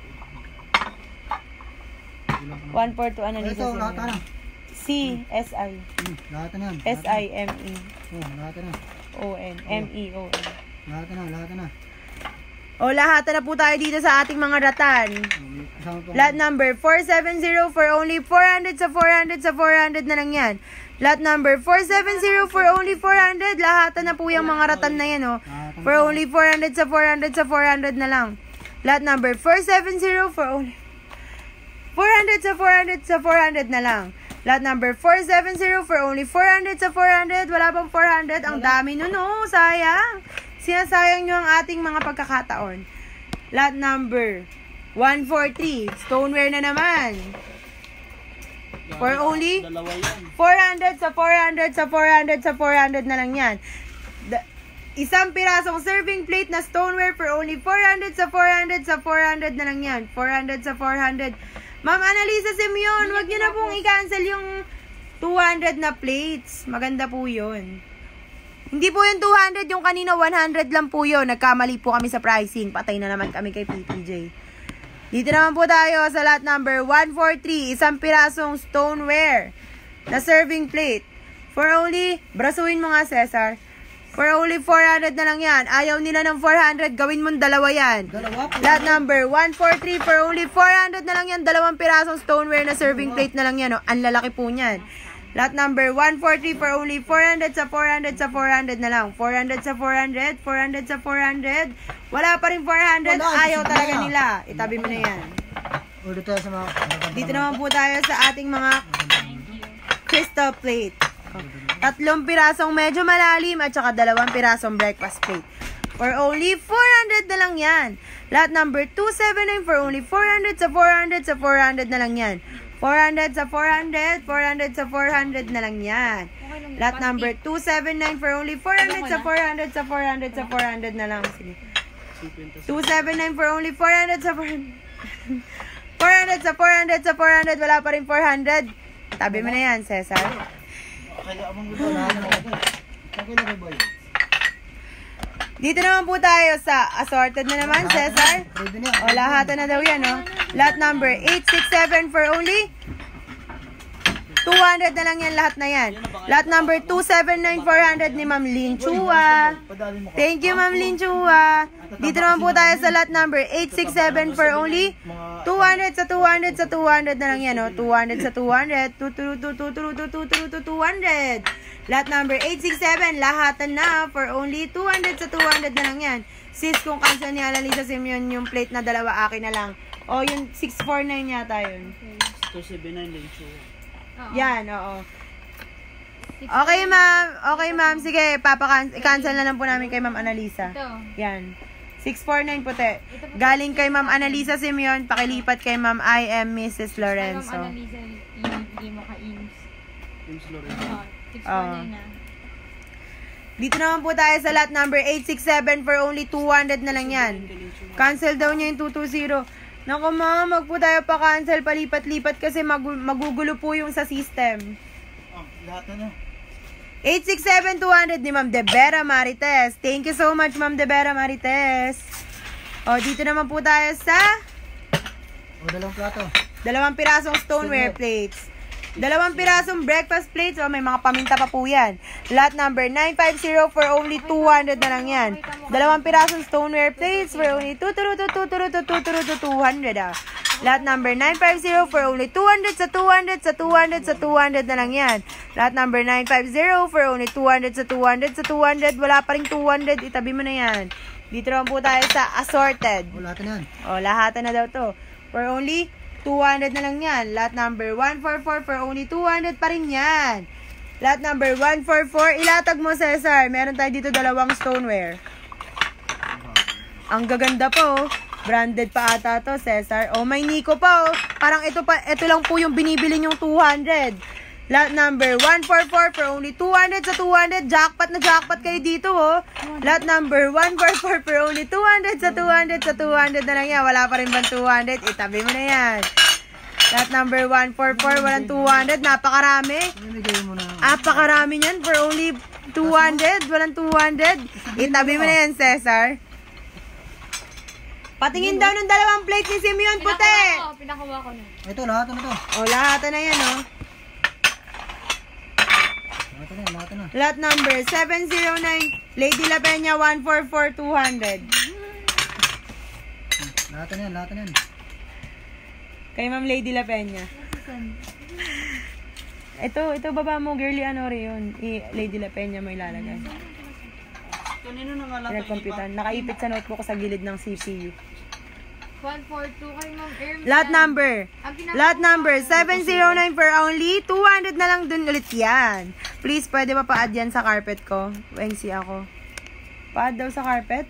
142 Annalisa Ito, lahat na. Simeon. C-S-I. Lahat na yan. S-I-M-E. Lahat na. O-N. M-E-O-N. Lahat na. O, lahat na po tayo dito sa ating mga ratan. Kasama po. Lot number 470 for only 400 sa 400 sa 400 na lang yan. Lot number 470 for only 400. Lahat na po yung mga ratan na yan, oh. For only 400 sa 400 sa 400 na lang. Lot number 470 for only 400 sa 400 sa 400 na lang. Lot number 470 for only 400 sa 400. Wala pang 400. Ang dami nun, oh. Sayang. Sinasayang nyo ang ating mga pagkakataon. Lot number 143. Stoneware na naman. For only Dalawa yan. 400 sa 400 sa 400 sa 400 na lang yan. Isang pirasong serving plate na stoneware for only 400 sa 400 sa 400 na lang yan. 400 sa 400. Ma'am Annalisa Simeon, wag nyo na pong i-cancel yung 200 na plates. Maganda po yun. Hindi po yung 200, yung kanina 100 lang po yun. Nagkamali po kami sa pricing. Patay na naman kami kay PPJ. Dito naman po tayo sa lot number 143. Isang pirasong stoneware na serving plate. For only, brasuin mo nga Cesar. For only 400 na lang yan. Ayaw nila ng 400, gawin mong dalawa yan. Lot number 143 for only 400 na lang yan. Dalawang pirasong stoneware na serving plate na lang yan. Oh. Ang lalaki po niyan. Lot number 143 for only 400 sa 400 sa 400 na lang. 400 sa 400, 400 sa 400. Wala pa rin 400. Ayaw talaga nila. Itabi mo na yan. Ulit tayo sa mga... Dito naman po tayo sa ating mga crystal plate. Tatlong pirasong medyo malalim at saka dalawang pirasong breakfast plate. For only 400 na lang yan. Lot number 279 for only 400 sa 400 sa 400 na lang yan. 400 sa 400, 400 sa 400 na lang yan. Lot number 279 for only 400 sa 400 sa 400 sa 400 na lang. Sige. 279 for only 400 sa 400. 400 sa 400 sa 400. Wala pa rin 400. Tabi mo na yan, Cesar. Kaya amang gusto na natin. Okay na boy. Dito naman po tayo sa assorted na naman, Cesar. Ready na. O, lahatan na daw yan, no? Lot number 867 for only 200 na lang yan, lahat na yan. Lot number 279, 400 ni Ma'am Lin Chua. Padali mo ko. Thank you, Ma'am Lin Chua. Dito naman po tayo sa lot number 867 for only 200 sa 200 sa 200 na lang yan, no? 200 sa 200, 200. Lot number 867, lahatan na for only 200 sa 200 na lang yan. Sis, kung cancel ni Annalisa Simeon yung plate na dalawa, akin na lang. O, yung 649 yata yun. 279 din siya. Yan, oo. Okay, ma'am. Okay, ma'am. Sige, i-cancel na lang po namin kay Ma'am Annalisa. Ito. Yan. 649 puti. Galing kay Ma'am Annalisa Simeon, pakilipat kay Ma'am I am Mrs. Lorenzo. Ma'am Annalisa, hindi mo ka-IMS. James Lorenzo. 649 na. Dito naman po tayo sa lot number 867 for only 200 na lang yan. Cancel daw niya yung 220. Naku ma'am, wag po tayo pa-cancel, palipat-lipat kasi magugulo po yung sa system. Oh, lahat na. 867-200 ni Ma'am Debera Marites. Thank you so much, Ma'am Debera Marites. O, dito naman po tayo sa O, dalawang plato. 2 pirasong stoneware plates. 2 pirasong breakfast plates. O, may mga paminta pa po yan. Lot number 950 for only 200 na lang yan. 2 pirasong stoneware plates for only 200 ah. Lot number 950 for only 200 sa 200 sa 200 sa 200 na lang yan. Lot number 950 for only 200 sa 200 sa 200. Wala pa rin 200. Itabi mo na yan. Dito naman po tayo sa assorted. O, lahat na yan. O, lahatan na daw to. For only 200 na lang yan. Lot number 144 for only 200 pa rin yan. Lot number 144. Ilatag mo, Cesar. Meron tayo dito 2 stoneware. Ang gaganda po. Branded pa ata to, Cesar. Oh, may Nico pa, oh. Parang ito lang po yung binibili yung 200. Lot number 144 for only 200 sa 200. Jackpot na jackpot kayo dito, oh. Lot number 144 for only 200 sa 200 sa 200 na lang yan. Wala pa rin bang 200? Itabi mo na yan. Lot number 144, walang 200. Napakarami. Ibigay mo na. Napakarami yan for only 200. Walang 200. Itabi mo na yan, Cesar. Patingin daw ng 2 plate ni Simeon puti. Pinakuha ko na. Ito, lahat na to. O, lahat na yan, oh. Lahat na. Lot number 709, Lady La Peña 144 200. Lahat na yan. Kay Ma'am Lady La Peña. Ito baba mo, girly Anore yun. Lady La Peña mo ilalagay. Kanino na nga lang Pinag-computan. Nakaipit sa notebook ko sa gilid ng CPU. 142 kay Ma'am Erm. Lot number 709 for only 200 na lang dun ulit yan. Please, pwede pa pa-add yan sa carpet ko. Wengsi ako. Pa-add daw sa carpet?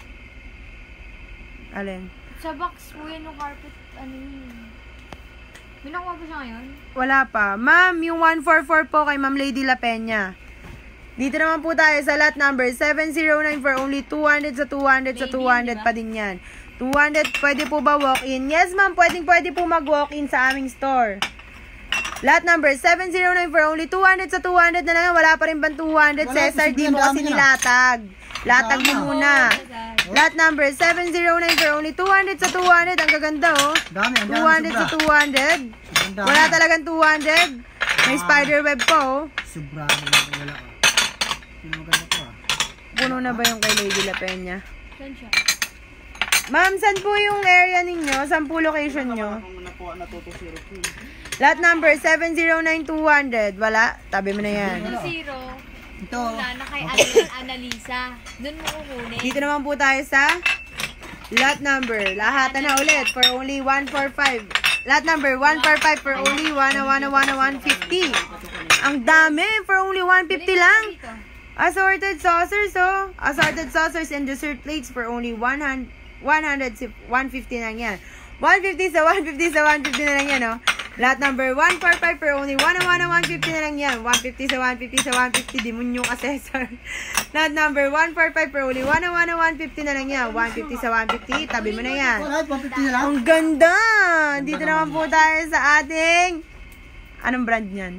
Alin? Sa box po yan yung carpet. Ano yun? May nakuha ba siya ngayon? Wala pa. Ma'am, yung 144 po kay Ma'am Lady La Peña. Dito naman po tayo sa lot number 709 for only 200 sa 200 sa 200 pa din yan. 200, pwede po ba walk-in? Yes, ma'am. Pwede po mag-walk-in sa aming store. Lot number 709 for only 200 sa 200 na lang. Wala pa rin bang 200? Cesar, di mo kasi nilatag. Latag mo muna. Lot number 709 for only 200 sa 200. Ang gaganda, oh. 200 sa 200. Wala talagang 200. May spider web po, oh. Sobra. Wala. Maganda to, ah. Puno na ba yung kay Lady La Peña? Saan siya? Ma'am, saan po yung area ninyo? Saan po location nyo? Kung nakuha na to 202. Lot number 709-200. Wala? Tabi mo na yan. 2-0. Ito. Wala na kay Annalisa. Doon mo kukunin. Dito naman po tayo sa lot number. Lahatan na ulit for only 145. Lot number 145 for only 150. Ang dami for only 150 lang. Assorted saucers, oh. Assorted saucers and dessert plates for only 150 lang yan. 150 sa 150 sa 150 na lang yan, oh. Lot number 145 for only 150 na lang yan. 150 sa 150 sa 150. Demonyo ka, Cesar. Lot number 145 for only 150 na lang yan. 150 sa 150. Tabi mo na yan. Lahat, 150 na lang. Ang ganda! Dito naman po tayo sa ating... Anong brand niyan?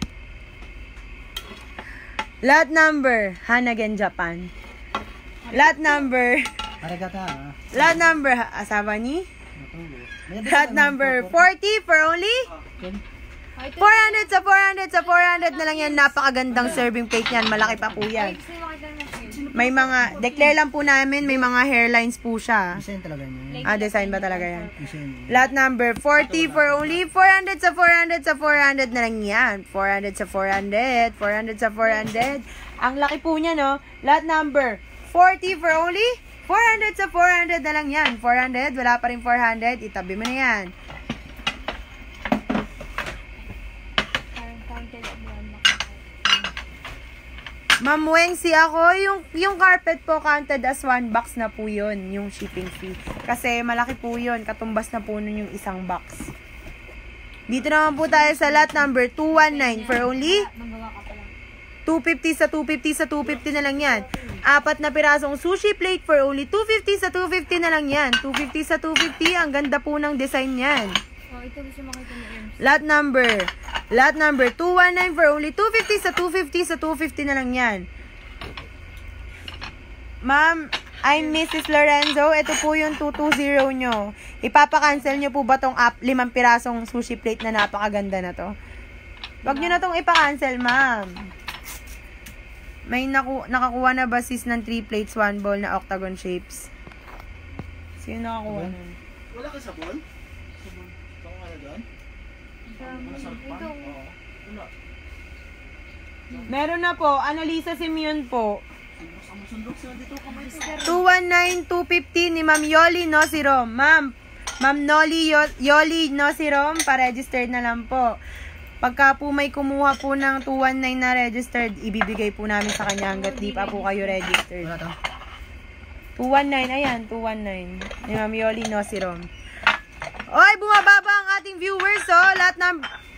Lot number, Hanagen Japan. Lot number, Aragata, ah. lot number, asawa ni? Lot number 40 for only 400 sa 400 sa 400 na lang yan. Napakagandang serving plate yan. Malaki pa po yan. Gusto mo makita na siya. May mga, declare lang po namin, may mga hairlines po siya. Design talaga niya. Design ba talaga yan? Design. Lot number 40 for only 400 sa 400 sa 400 na lang yan. 400 sa 400, 400 sa 400. Ang laki po niya, no? Lot number 40 for only 400 sa 400 na lang yan. 400, wala pa rin 400. Itabi mo na yan. Parang counted at one. Ma'am Wengsi, ako, yung carpet po counted as 1 box na po yun, yung shipping fee. Kasi malaki po yun, katumbas na po nun yung isang box. Dito naman po tayo sa lot number 219 for only Magawa ka pa lang. 250 sa 250 sa 250 na lang yan. 4 na pirasong sushi plate for only 250 sa 250 na lang yan. 250 sa 250, ang ganda po ng design yan. Oh, ito gusto makita ni Ems. Lot number 219 for only 250 sa 250 sa 250 na lang yan. Ma'am, I'm Mrs. Lorenzo. Ito po yung 220 nyo. Ipapa-cancel nyo po ba tong 5 pirasong sushi plate na napakaganda na to? Wag nyo na tong ipa-cancel, ma'am. May nakakuha na ba sis ng 3 plates, 1 bowl na octagon shapes? Sino nakakuha nun? Wala ka sabon? Sabon. Ito ka na doon? Ito. Oo. Wala. Meron na po. Annalisa Simeon po. Sundok sila dito kamay ko. 219-250 ni Ma'am Yoli Nosirom. Ma'am Yoli Nosirom, pa-registered na lang po. Pagka po may kumuha po ng 219 na registered, ibibigay po namin sa kanya hanggat di pa po kayo registered. Wala to. 219, ayan, 219. Ni Ma'am Yoli Nosirom. Oy, bumababa ang ating viewers, oh. Lahat ng...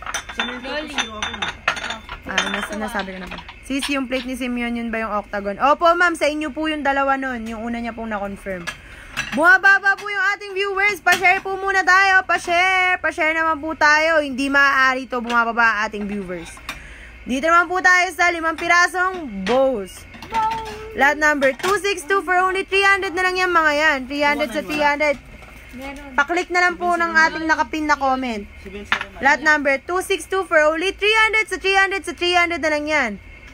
nasabi ko na ba? Sis, yung plate ni Simeon, yun ba yung octagon? Opo, ma'am, sa inyo po yung dalawa nun. Yung una niya pong na-confirm. Bumababa po yung ating viewers. Pa-share po muna tayo. Pa-share. Pa-share naman po tayo. Hindi maaari to bumababa ang ating viewers. Dito naman po tayo sa 5 pirasong bows. Lot number 262 for only 300 na lang yan, mga yan. 300 sa 300. Meron. Paklik na lang po ng ating nakapin na comment. Lot number 262 for only 300 sa 300 sa 300 na lang yan.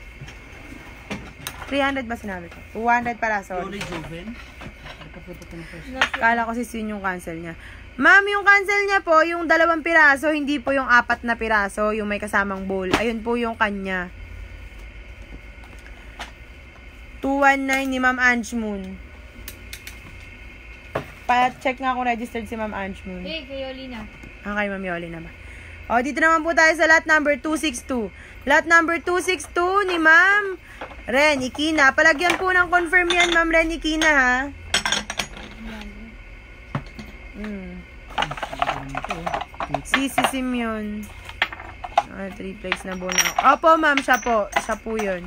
300 ba sinabi ko? 200 para, sorry. Kala ko si Sin yung cancel niya. Ma'am, yung cancel niya po, yung 2 piraso, hindi po yung 4 na piraso, yung may kasamang bowl. Ayun po yung kanya. 219 ni Ma'am Ange Moon. Pa-check nga kung registered si Ma'am Ange Moon. Eh, kay Yoli na. Kay Ma'am Yoli na ba? O, dito naman po tayo sa lot number 262. Lot number 262 ni Ma'am Ren Ikina. Palagyan po ng confirm yan, Ma'am Ren Ikina, ha? Si Simeon. 3 plates na bowl na. Opo, ma'am, siya po. Siya po yun.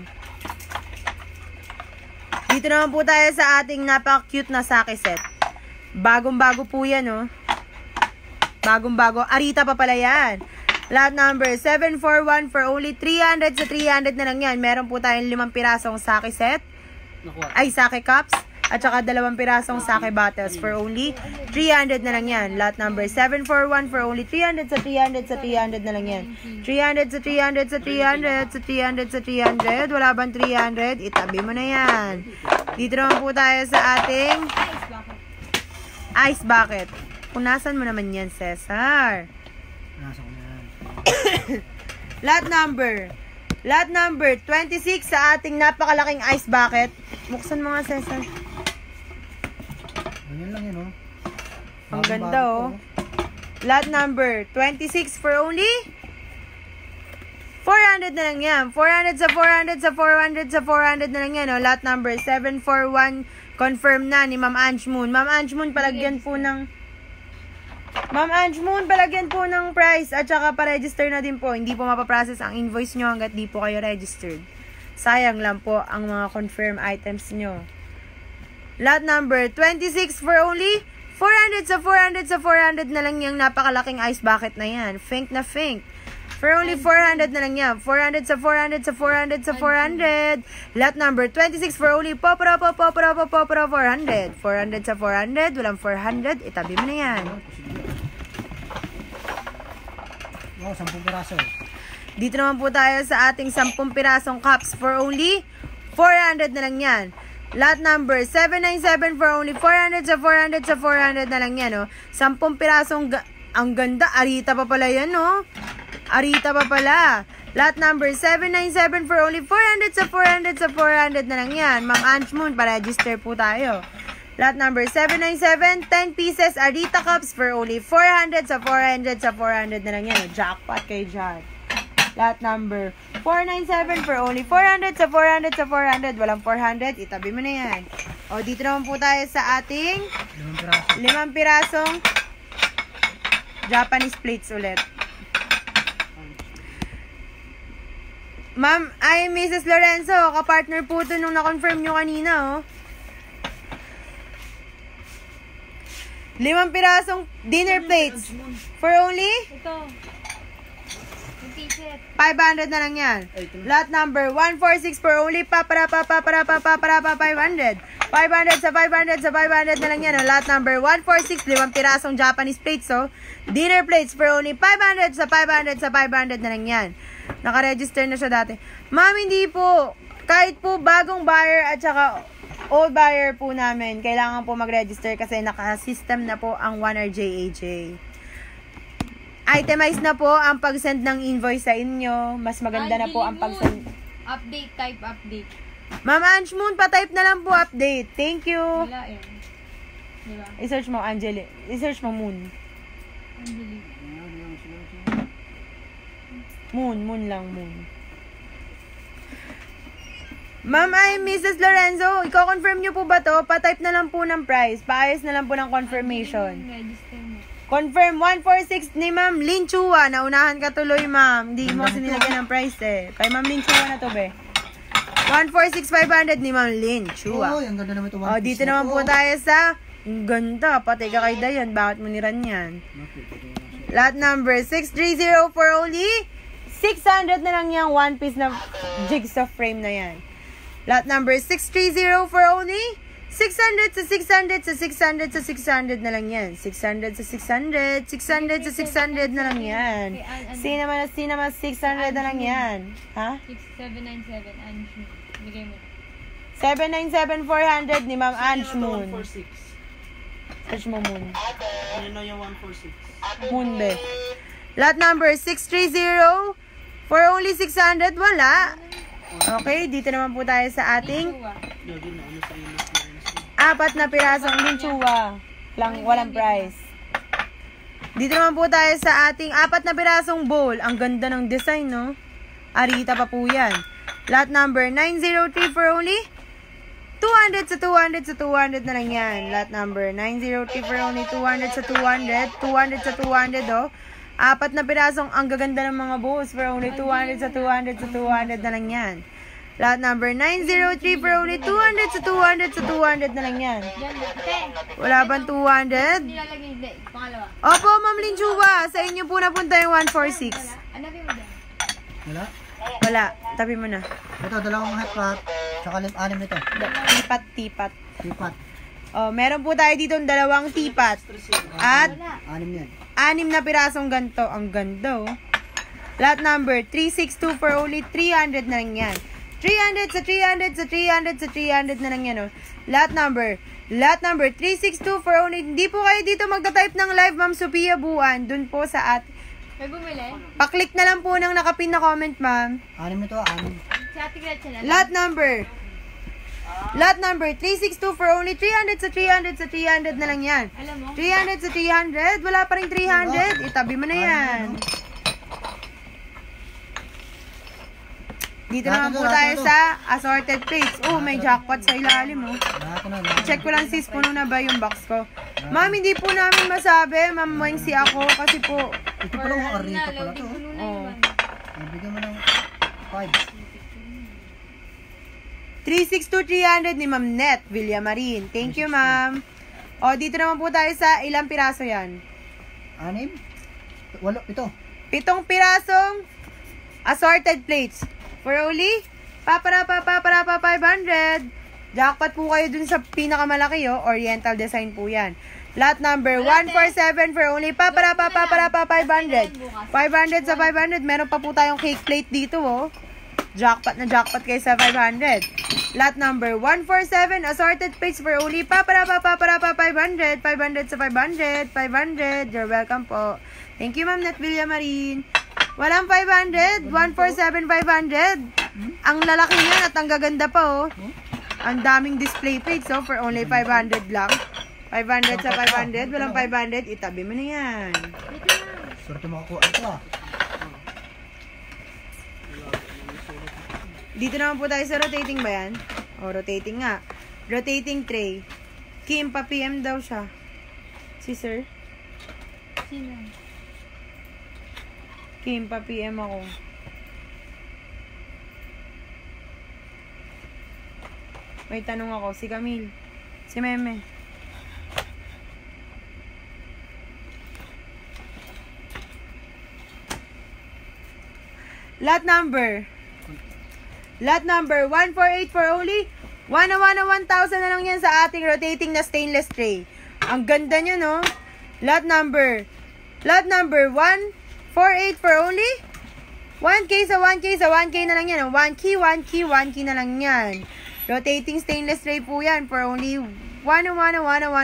Dito naman po tayo sa ating napaka-cute na sake set. Bagong-bago po yan, oh. Bagong-bago. Arita pa pala yan. Lot number 741 for only 300 sa 300 na lang yan. Meron po tayong 5 pirasong sake set. Ay, sake cups. At saka 2 pirasong sake bottles for only 300 na lang yan. Lot number 741 for only 300 sa 300 sa 300 na lang yan. 300 sa 300 sa 300 sa 300 sa 300. Wala bang 300? Itabi mo na yan. Dito naman po tayo sa ating ice bucket. Punasan mo naman yan, Cesar. Nasa ko na yan. Lot number 26 sa ating napakalaking ice bucket. Buksan mo nga, Cesar. Ganyan lang yun, oh. Ang ganda, oh. Lot number 26 for only 400 na lang yan. 400 sa 400 sa 400 sa 400 na lang yan, oh. Lot number 741 confirm na ni Ma'am Ange Moon. Ma'am Ange Moon, palagyan po ng price at saka pa-register na din po. Hindi po mapaprocess ang invoice nyo hanggat di po kayo registered. Sayang lang po ang mga confirm items nyo. Lot number 26 for only 400 sa 400 sa 400 na lang yung napakalaking ice bucket na yan. Fink na fink. For only 400 na lang yan. 400 sa 400 sa 400 sa 400. Lot number 26 for only 400. 400 sa 400. Walang 400. Itabi mo na yan. Oo, 10 piraso. Dito naman po tayo sa ating 10 pirasong cups for only 400 na lang yan. Lot number 797 for only 400 sa 400 sa 400 na lang yan, oh. 10 pirasong, ang ganda. Arita pa pala yan, oh. Arita pa pala. Lot number 797 for only 400 sa 400 sa 400 na lang yan. Ma'am Ange Moon, pa-register po tayo. Lot number 797, 10 pieces Arita cups for only 400 sa 400 sa 400 na lang yan, oh. Jackpot kay John. Lot number 497 for only 400 sa 400 sa 400. Walang 400. Itabi mo na yan. O, dito naman po tayo sa ating 5 pirasong Japanese plates ulit. Ma'am, ay Mrs. Lorenzo. Kapartner po ito nung na-confirm nyo kanina, oh. 5 pirasong dinner plates. For only Ito. Yung t-shirt. 500 na lang yan. Lot number 146 for only 500. 500 sa 500 na lang yan. Lot number 146, 5 pirasong Japanese plates. So, dinner plates for only 500 sa 500 na lang yan. Naka-register na siya dati. Ma'am, hindi po. Kahit po bagong buyer at saka old buyer po namin, kailangan po mag-register kasi naka-system na po ang 1RJAJ. Itemize na po ang pag-send ng invoice sa inyo. Mas maganda na po ang pag-send. Update, type update. Ma'am Ange Moon, pa-type na lang po update. Thank you. Wala eh. Diba? I-search mo, Angeli. I-search mo, Moon. Angelique. Moon lang, Moon. Ma'am, I'm Mrs. Lorenzo. Iko-confirm nyo po ba to? Pa-type na lang po ng price. Pa-ayos na lang po ng confirmation. Register mo. Confirm 146 ni Ma'am Lin Chua. Naunahan ka tuloy, ma'am. Hindi mo kasi nilagyan ng price eh. Kay Ma'am Lin Chua na to, be. 146,500 ni Ma'am Lin Chua. Oo, ang ganda naman ito. O, dito naman po tayo sa... Ang ganda. Patay ka kay Dayan. Bakit mo niran yan? Lot number 630 for only 600 na lang yan. One piece na jigsaw frame na yan. Lot number 630 for only 600 sa 600 sa 600 sa 600 na lang yan. 600 sa 600, 600 sa 600 na lang yan. Sino naman 600 na lang yan. Ha? 6797, Ange. Bigay mo. 797,400 ni Ma'am Ange Moon. 146. Search mo, Moon. Ano yung 146? Moon, be. Lot number 630 for only 600. Wala. Okay, dito naman po tayo sa ating Lagi na ano sa iyo. 4 na pirasong linchua. Walang price. Dito naman po tayo sa ating 4 na pirasong bowl. Ang ganda ng design, no? Arita pa po yan. Lot number 903 for only 200 sa 200 sa 200 na lang yan. Lot number 903 for only 200 sa 200. 200 sa 200, oh. 4 na pirasong ang gaganda ng mga bowls for only 200 sa 200 sa 200 na lang yan. Lot number 903 for only 200 sa 200 sa 200 na lang yan. Diyan, te. Wala bang 200? Nilalagay, hindi. Pangalawa. Opo, Ma'am Linchuba. Sa inyo po napunta yung 146. Hanapin mo dyan. Wala. Wala. Tabi mo na. Ito, dalawang hot pot. Tsaka 6 nito. Tipat. Tipat. Oh, meron po tayo dito ng 2 tipat. At Wala. 6 yan. 6 na pirasong ganto. Ang ganda, oh. Lot number 362 for only 300 na lang yan. 300 sa 300 sa 300 sa 300 na lang yan, oh. Lot number 362 for only, hindi po kayo dito magta-type ng live, Ma'am Sophia Buan. Dun po sa at, May bumili? paklik na lang po ng nakapin na comment, ma'am. 6 nito, 6. Si Ate Gretchen na lang. Lot number 362 for only 300 sa 300 sa 300 na lang yan. Alam mo? 300 sa 300, wala pa rin 300. Itabi mo na yan. Dito naman po tayo sa assorted plates. Oh, may jackpot sa ilalim, oh. Lahat na. Check ko lang sis, puno na ba yung box ko? Ma'am, hindi po namin masabi. Ma'am, Wengsi ako kasi po. Ito pala yung arita pala to. Puno na Oh. yun. Bigyan mo ng 5. 362-300 ni Ma'am Net Villamarin. Thank you, ma'am. O, dito naman po tayo sa ilang piraso yan. 6? 8? Ito. 7 pirasong assorted plates. For only, 500. Jackpot po kayo dun sa pinakamalaki, oh. Oriental design po yan. Lot number 147 for only 500. 500 sa 500. Meron pa po tayong cake plate dito, oh. Jackpot na jackpot kayo sa 500. Lot number 147, assorted plates for only 500. 500 sa 500. 500. You're welcome po. Thank you, Ma'am Net Villamarin. Walang 500. 147, 500. Ang lalaki niyan at ang gaganda pa, oh. Ang daming display plates, oh, for only 500 lang. 500 sa 500. Walang 500. Itabi mo na yan. Swerte makakuha ito, ah. Dito naman po tayo sa rotating ba yan? O, rotating nga. Rotating tray. Kim, pa-PM daw siya. Si sir? Sino? Kim, pa-PM ako. May tanong ako. Si Camille. Si Meme. Lot number 148 for only 1,000 na lang yan sa ating rotating na stainless tray. Ang ganda nyo, no? Lot number 148 for only 1K sa 1K sa 1K na lang yan. 1K na lang yan. Rotating stainless tray po yan for only 1,000.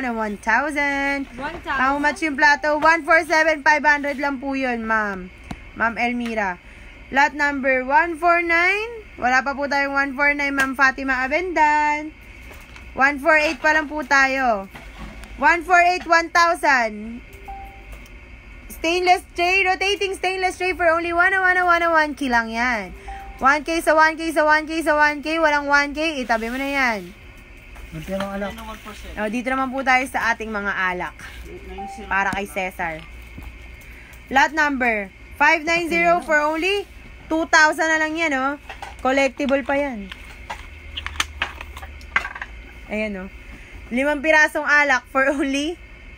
How much yung plato? 147,500 lang po yun, ma'am. Ma'am Elmira. Lot number 149. Wala pa po tayong 149, Ma'am Fatima Abendan. 148 pa lang po tayo. 148, 1,000. Stainless tray, rotating stainless tray for only 1K lang yan. 1K sa 1K sa 1K sa 1K, walang 1K, itabi mo na yan. Magkano ang alak? O, dito naman po tayo sa ating mga alak. Para kay Cesar. Lot number 590 for only 2,000 na lang yan, oh. Collectible pa yan. Ayan, oh. 5 pirasong alak for only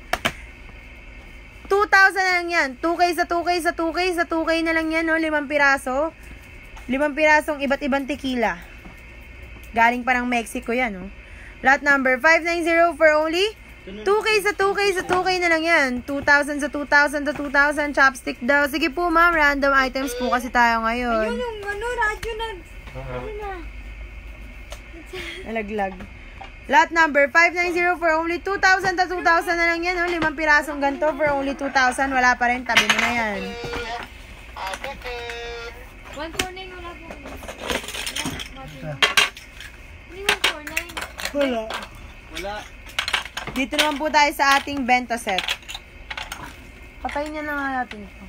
2,000 na lang yan. 2K sa 2K sa 2K sa 2K na lang yan, oh. 5 piraso. 5 pirasong iba't ibang tequila. Galing pa ng Mexico yan, oh. Lot number 590 for only 2K sa 2K sa 2K na lang yan. 2,000 sa 2,000 sa 2,000. Chopstick daw. Sige po, ma'am. Random items po kasi tayo ngayon. Ayun yung radyo na. Ano na? Nalaglag. Lot number 590 for only 2,000 sa 2,000 na lang yan. 5 pirasong ganito for only 2,000. Wala pa rin. Tabi mo na yan. 149 wala po. Hindi 149. Wala. Dito naman po tayo sa ating bento set. Patayin niya na nga natin ito.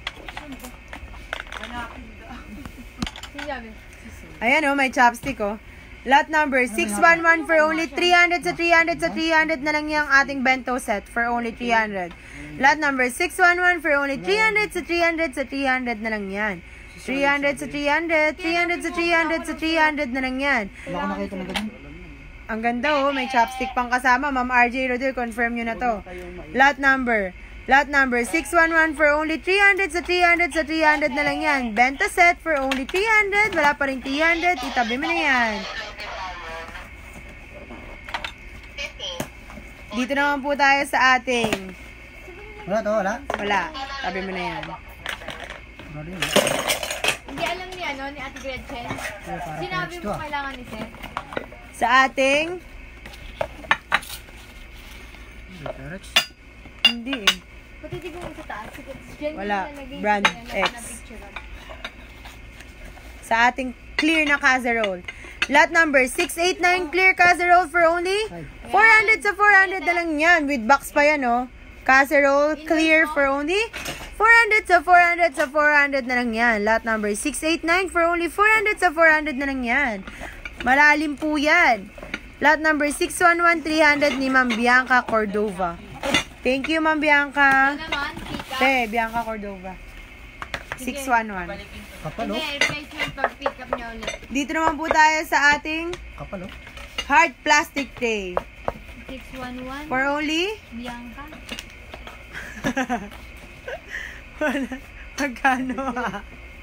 Sinabi. Ayan, oh, may chopstick, oh. Lot number 611 for only 300 sa 300 sa 300 na lang yung ating bento set for only 300. Lot number 611 for only 300 sa 300 sa 300 na lang yan. 300 sa 300, 300 sa 300 sa 300 na lang yan. Wala ko nakita na ganun. Ang ganda, oh. May chopstick pang kasama. Ma'am RJ Rodel, confirm nyo na to. Lot number 611 for only 300 sa 300 sa 300 na lang yan. Benta set for only 300. Wala pa rin 300. Itabi mo na yan. Dito naman po tayo sa ating... Wala to, wala. Wala. Tabi mo na yan. Wala rin. Hindi alam ni ni Ate Gretchen. Para Sinabi next mo to, kailangan ni Seth. Sa ating... Hindi eh. Pati di ko sa taas. Diyan Wala. yung nalagay Brand niya na X. picture. Sa ating clear na casserole. Lot number 689 clear casserole for only 400 sa 400 na lang yan. With box pa yan, oh. Casserole clear for only 400 sa 400 sa 400 na lang yan. Lot number 689 for only 400 sa 400 na lang yan. Malalim po yan. Lot number 611 300 ni Ma'am Bianca Cordova. Thank you, Ma'am Bianca. Ano naman? Pick up? Bianca Cordova. 611. Kapal, oh. Hindi, replacement pag pick up niya ulit. Dito naman po tayo sa ating Kapal, oh. hard plastic tray. 611. For only... Bianca. Wala. Magkano ah?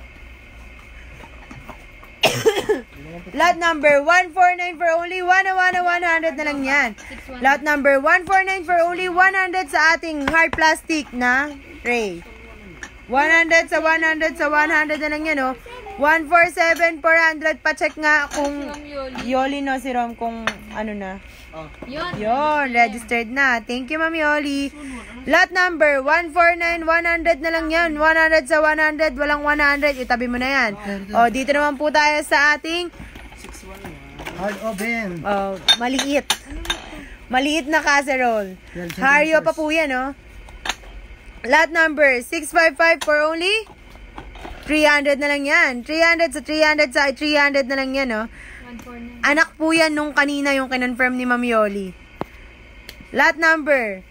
Lot number 149 for only 100 na lang yan. Lot number 149 for only 100 sa ating hard plastic na tray. 100 sa 100 sa 100 na lang yan, oh. 147 400. Pa-check nga kung Yoli, no, si Rom, kung ano na. Yun. Yun, registered na. Thank you, Ma'am Yoli. Lot number 149, 100 na lang yan. 100 sa 100, walang 100. Itabi mo na yan. O, dito naman po tayo sa ating Hard oven. maliit. Maliit na casserole. Hario pa po yan, oh. Lot number 655 for only 300 na lang yan. 300 sa 300 sa 300 na lang yan, oh. 149. Anak po yan nung kanina yung kinonfirm ni Ma'am Yoli. Lot number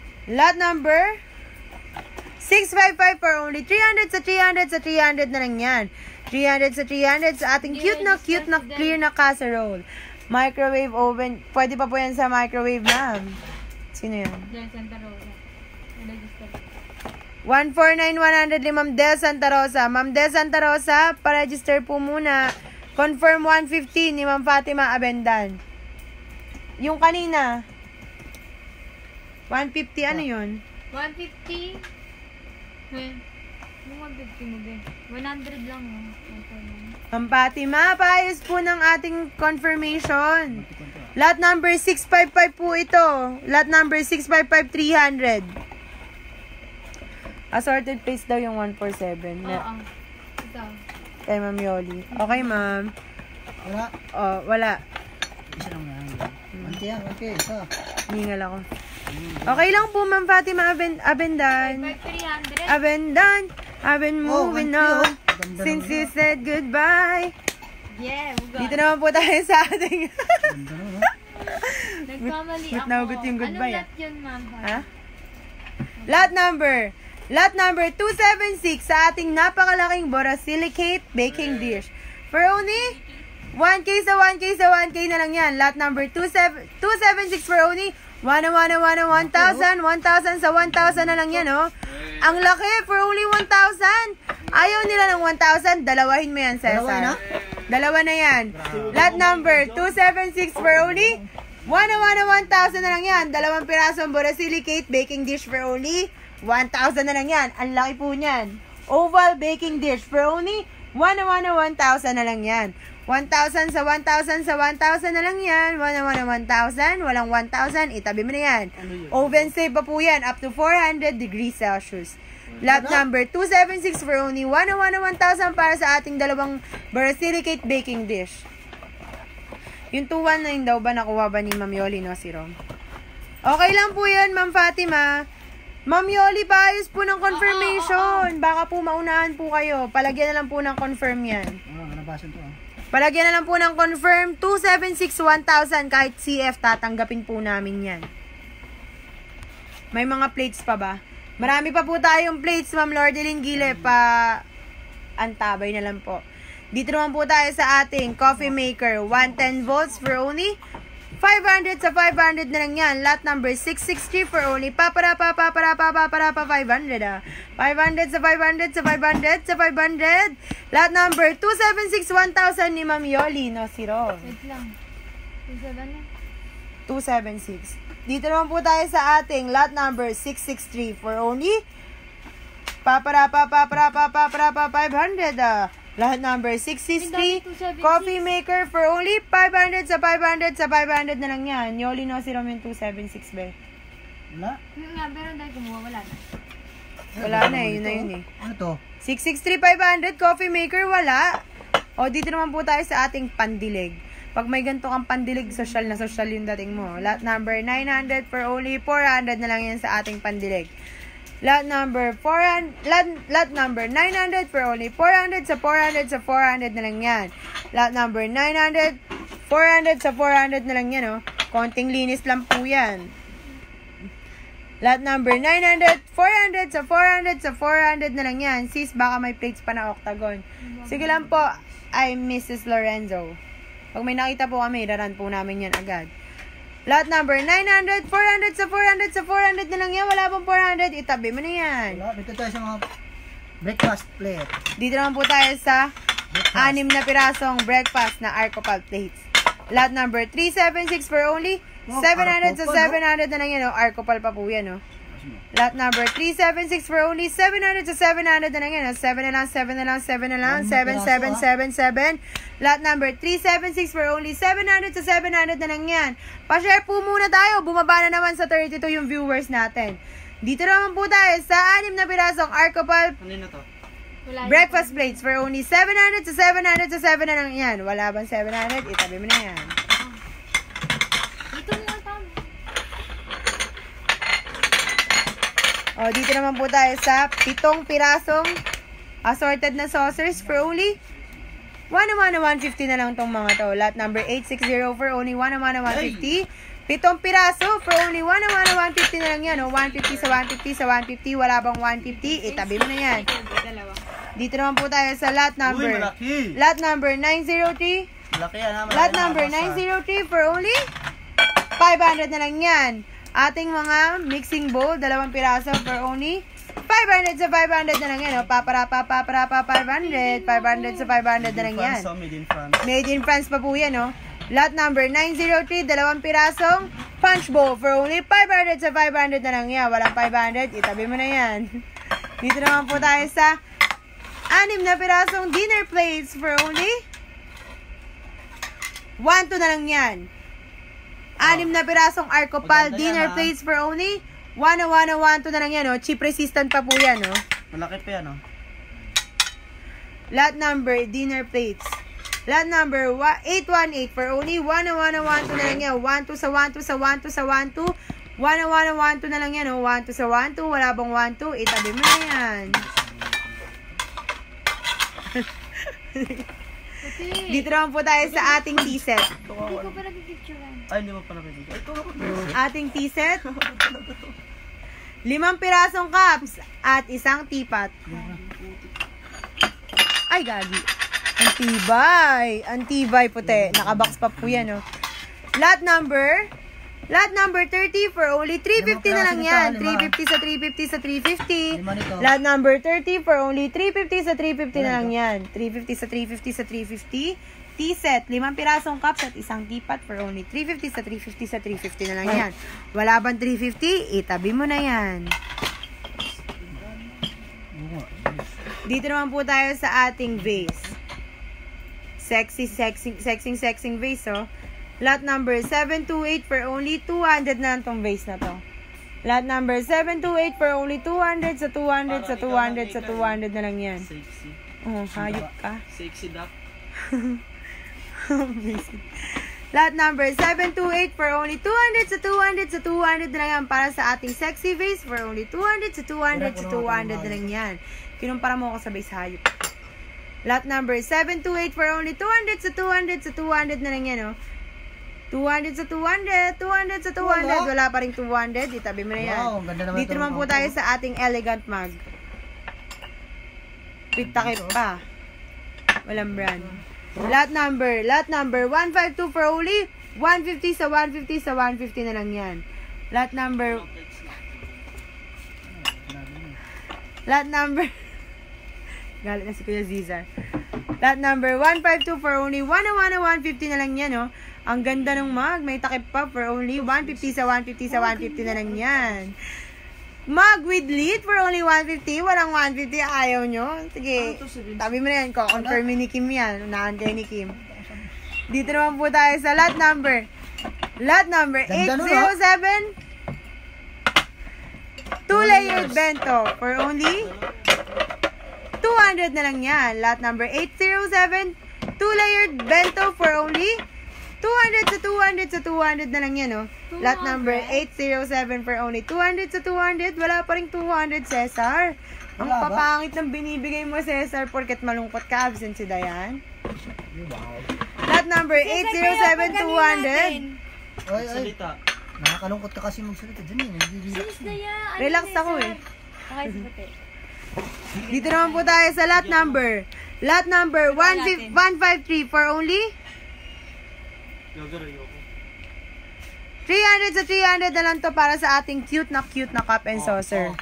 655 for only 300 sa 300 sa 300 na lang yan. 300 sa 300 sa ating cute na clear na casserole. Microwave oven. Pwede pa po yan sa microwave, ma'am. Sino yan? Diyan, Santa Rosa. Register. 149,100 ni Ma'am Del Santa Rosa. Ma'am Del Santa Rosa, pa-register po muna. Confirm 150 ni Ma'am Fatima Abendan. Yung kanina, 150, ano yun? 150. Yung 150 mo, be. 100 lang, oh. Ma'am Fatima, paayos po ng ating confirmation. Lot number 655 po ito. Lot number 655,300. Assorted place daw yung 147. Oo. Ito. Kay Ma'am Yoli. Okay, Ma'am. Wala. Oh, wala. Isa lang na. Manti yan, manti. Isa. Ningal ako. Okay lang po, Ma'am Fatima Abendan. 5,300. Abendan. I've been moving manti, on Ganda since naman you said goodbye. Yeah, Dito naman po tayo sa ating... Ganda naman. Nagkamali Gut ako. na gut yung goodbye, Anong lot yun, ma'am? Ha? Lot number 276 sa ating napakalaking borosilicate baking dish. For only 1K sa 1K sa 1K na lang yan. Lot number 276 for only 1,000 sa 1,000 na lang yan, oh. Ang laki, for only 1,000. Ayaw nila ng 1,000, dalawahin mo yan, Cesar. Dalawa na? Dalawa na yan. Lot number 276 for only 1,000 na lang yan. Dalawang pirasong borosilicate baking dish for only 1,000 na lang yan. Ang laki po niyan. Oval baking dish for only 1,000 na lang yan. 1,000 sa 1,000 sa 1,000 na lang yan. 1,000. Walang 1,000. Itabi mo na yan. Oven safe pa po yan. Up to 400 degrees Celsius. Lot number 276 for only 1,000 para sa ating dalawang borosilicate baking dish. Yung 2,1 na yun daw ba nakuha ba ni Ma'am Yoli, no, si Rom? Okay lang po yan, Ma'am Fatima. Ma'am Yoli, paayos po ng confirmation. Baka po maunahan po kayo. Palagyan na lang po ng confirm yan. Nabasan to, ah. Palagyan na lang po ng confirm. 276, 1,000. Kahit CF, tatanggapin po namin yan. May mga plates pa ba? Marami pa po tayong plates, Ma'am Lordeline Gile. Antabay na lang po. Dito naman po tayo sa ating coffee maker. 110 volts for only 500 sa 500 na lang yan. Lot number 663 for only 500 ah. 500 sa 500 sa 500 sa 500. Lot number 276 1,000 ni Ma'am Yoli, no, si Ron. Wait lang. 27 na. 276. Dito naman po tayo sa ating lot number 663 for only 500 ah. Lot number 663 coffee maker for only 500 sa 500 sa 500 na lang yan. Yoli, no, si Ron yung 276 be. Wala. Yung nga, pero dahil kumuha, wala na. Wala na eh, yun na yun eh. Ano to? 663 500 coffee maker, wala. O, dito naman po tayo sa ating pandilig. Pag may ganito kang pandilig, social na social yung dating mo. Lot number 900 for only 400 na lang yan sa ating pandilig. Lot number 900 for only 400 sa 400 sa 400 na lang yan. Lot number 900, 400 sa 400 na lang yan, oh. Konting linis lang po yan. Lot number 900, 400 sa 400 sa 400 na lang yan. Sis, baka may plates pa na octagon. Sige lang po, I'm Mrs. Lorenzo. Pag may nakita po kami, raran po namin yan agad. Lot number 900, 400 sa 400 sa 400 na lang yan. Wala pong 400, itabi mo na yan. Wala. Dito tayo sa mga breakfast plate. Dito naman po tayo sa 6 na pirasong breakfast na Arcopal plates. Lot number 376 for only 700 sa 700 na lang yan. Oh. Arcopal pa po yan. Oh. Lot number 376 for only 700 sa 700 na lang yan. 7 na lang, 7 na lang, 7 na lang, 7, 7, 7, 7. Lot number 376 for only 700 sa 700 na lang yan. Pa-share po muna tayo. Bumaba na naman sa 32 yung viewers natin. Dito naman po tayo sa 6 na pirasong Arcopal Ano na to? Wala breakfast plates for only 700 sa 700 sa 7 na lang yan. Wala bang 700? Itabi mo na yan. Dito mo ang tama. O, dito naman po tayo sa 7 pirasong assorted na saucers for only 150 na lang tong mga to. Lot number 860 for only 150. 7 piraso for only 150 na lang yan. O, 150 sa 150 sa 150. Wala bang 150? Itabi mo na yan. Dalawa. Dito naman po tayo sa lot number. Uy, malaki. Lot number 903. Malaki yan ha. Lot number 903 for only 500 na lang yan. Ating mga mixing bowl, 2 piraso for only 500 sa 500 na lang yan, oh. Papara, 500. 500 sa 500 na lang yan. Made in France. Made in France pa po yan, oh. Lot number 903, 2 pirasong punch bowl for only 500 sa 500 na lang yan. Walang 500, itabi mo na yan. Dito naman po tayo sa 6 na pirasong dinner plates for only 1-2 na lang yan. 6 na pirasong Arcopal Maganda yan, dinner ha? plates for only 1-2 na lang yan, oh. Chip resistant pa po yan, oh. Malaki pa yan, oh. Lot number dinner plates. Lot number 818 for only 1-2 na lang yan. 1-2 sa 1-2 sa 1-2 sa 1-2. 1-2 na lang yan, oh. 1-2 sa 1-2. Wala bang 1-2? Itabi mo na yan. Puti. Dito naman po tayo sa ating tea set. Hindi ko pa nagpipicturean. Ay, hindi mo pa nabibigay. Ito ako. Ating tea set. 5 pirasong cups at isang teapot. Ay, gagi. Ang tibay puti. Nakabox pa po yan, oh. Lot number 30 for only 350 na lang yan. 350 sa 350 sa 350. Lima nito. Lot number 30 for only 350 sa 350 na lang yan. 350 sa 350 sa 350. Tea set, 5 pirasong cups at isang teapot for only 350 sa 350 sa 350 na lang yan. Wala bang 350? Itabi mo na yan. Dito naman po tayo sa ating vase. Sexy vase, oh. Lot number 728 for only 200 na lang tong vase na to. Lot number 728 for only 200 sa 200 sa 200 sa 200 na lang yan. Sexy. Oh, hayop ka. Sexy duck. Lot number 728 for only 200 sa 200 sa 200 na lang yan. Para sa ating sexy vase for only 200 sa 200 sa 200 na lang yan. Kinumpara mo ako sa vase, hayop. Lot number 728 for only 200 sa 200 sa 200 na lang yan, oh. 200 sa 200, 200 sa 200. Wala pa rin 200. Itabi mo na yan. Wow, ganda naman Dito ito. naman po tayo sa ating elegant mug. Pitakip pa. Walang brand. Lot number 152 for only 150 sa 150 sa 150 na lang yan. Lot number galit na si Kuya Zizar. Lot number 152 for only 150 na lang yan, oh. Ang ganda ng mug. May takip pa for only 150 sa 150 sa 150 na lang yan. Mug with lid for only 150. Walang 150. Ayaw nyo? Sige. Tabi mo na yan. Confirm ni Kim yan. Unahan kayo ni Kim. Dito naman po tayo sa lot number. Lot number Ganda nun, 807. 2-layered bento for only 200 na lang yan. Lot number 807. 2-layered bento for only 200 sa 200 sa 200 na lang yan, oh. Lot number 807 for only 200 sa 200. Wala pa rin 200, Cesar. Ang Wala ba? papangit ng binibigay mo, Cesar, porket malungkot ka, absent si Dayan. Wow. Lot number 807, 200. Ay, Salita. nakakalungkot ka kasi magsalita dyan eh. Sis na yan. Relax ako, eh. Okay, si Puti. Dito naman po tayo sa lot number. Lot number 153 for only Gagarayo ko. 300 sa 300 na lang to para sa ating cute na cup and saucer.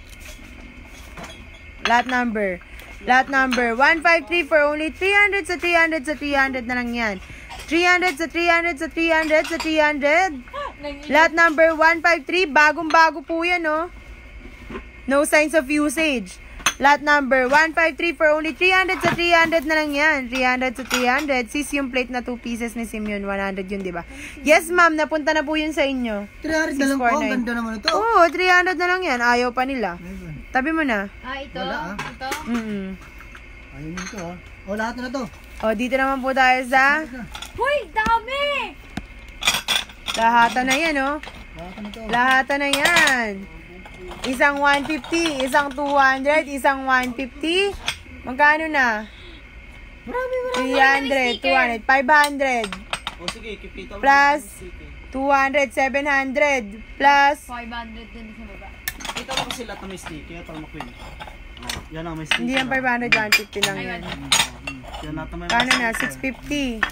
Lot number 153 for only 300 sa 300 sa 300 na lang yan. 300 sa 300 sa 300 sa 300. Lot number 153, bagong-bago po yan, oh. No signs of usage. Lot number 153 for only 300 sa 300 na lang yan. 300 sa 300. Sis, yung plate na 2 pieces ni Simeon, 100 yun, di ba? Yes, ma'am. Napunta na po yun sa inyo. 300 na lang po. Ang ganda naman ito. Oo, 300 na lang yan. Ayaw pa nila. Tabi mo na. Ito? Wala, Ito? Ayun ito, ha. O, lahat na to. O, dito naman po tayo sa Hoy, dami! lahatan na yan, oh. Lahat na to. Lahatan na yan. Isang 150, isang 200, isang 150. Magkano na? Marami. 300, 200, 500. O sige, kipita mo. Plus Sige. 200, 700. Plus 500 din sa baba. Kita mo kasi lahat na may sticky. Kaya parang makwin. Yan ang may sticky. hindi yan 500, 150 lang Ay, yan. Yan lahat na may Paano na? sticker. 650,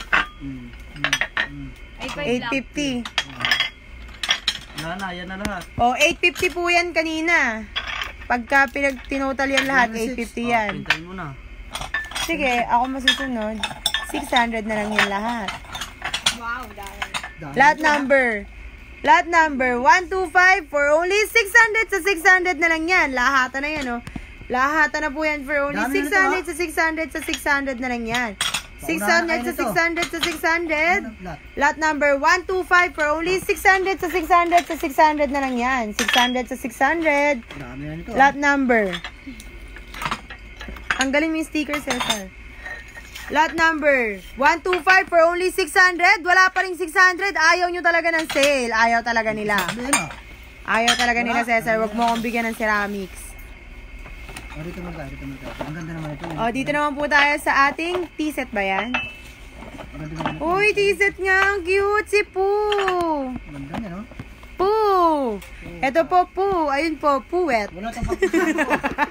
Ay, 5 lang. 850. Yan na lahat. O, 850 po yan kanina. Pagka pinag-tinotal yan lahat, 850 yan. Pintayin mo na. Sige, ako masusunod. 600 na lang yan lahat. Wow, dahil. Lot number 125 for only 600 sa 600 na lang yan. Lahatan na yan, oh. Lahatan na po yan for only Dami na 600 sa 600 sa 600 na lang yan. Paunahan 600 na sa kayo 600 sa 600. Lahat. Lot number 125 for only 600 sa 600 sa 600 na lang yan. 600 sa 600. Dami na nito. Lot number. Ang galing mo yung sticker, Cesar. Lot number 125 for only 600. Wala pa rin 600. Ayaw nyo talaga ng sale. Ayaw talaga nila. Ano yan, Ayaw talaga nila, Cesar. Huwag mo akong bigyan ng ceramics. Dito mo tayo. Ang ganda naman ito. O, dito naman po tayo sa ating T-set ba yan? Ang ganda naman ito. Uy, T-set nga. Ang cute si Poo. Ang ganda niya, no? Poo. Ito po, Poo. Ayun po, Puwet. Wala kang pagkakas.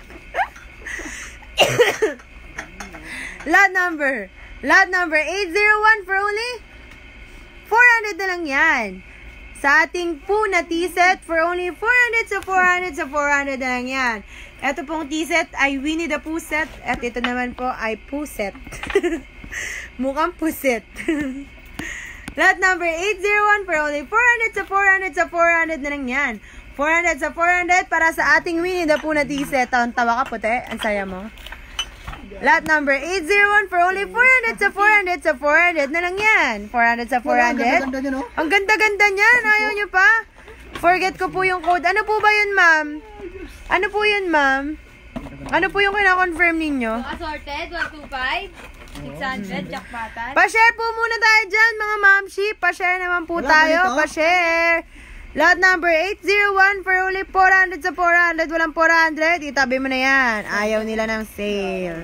Lot number 801 for only 400 na lang yan. Sa ating po na T-set for only 400 sa 400 sa 400 na lang yan. Ito pong T-set ay Winnie the Pooh set at ito naman po ay Pooh set. Mukhang puset. Lot number 801 for only 400 sa 400 sa 400 na lang yan. 400 sa 400 para sa ating Winnie the Pooh na T-set. Tawa ka puti. Ang saya mo. Lot number 801 for only 400 sa 400 sa 400 na lang yan. 400 sa 400. Ang ganda niya, no? Ang ganda-ganda niyan. Ayaw nyo pa? Forget ko po yung code. Ano po ba yun, ma'am? Ano po yun, ma'am? Ano po yung kina-confirm ninyo? Assorted, 125, 600, jackpotan. Pa-share po muna tayo dyan, mga mamshi. Pa-share naman po Wala tayo. ba nito? Pa-share. Lot number 801 for only 400 sa 400. Walang 400. Itabi mo na yan. Ayaw nila ng sale.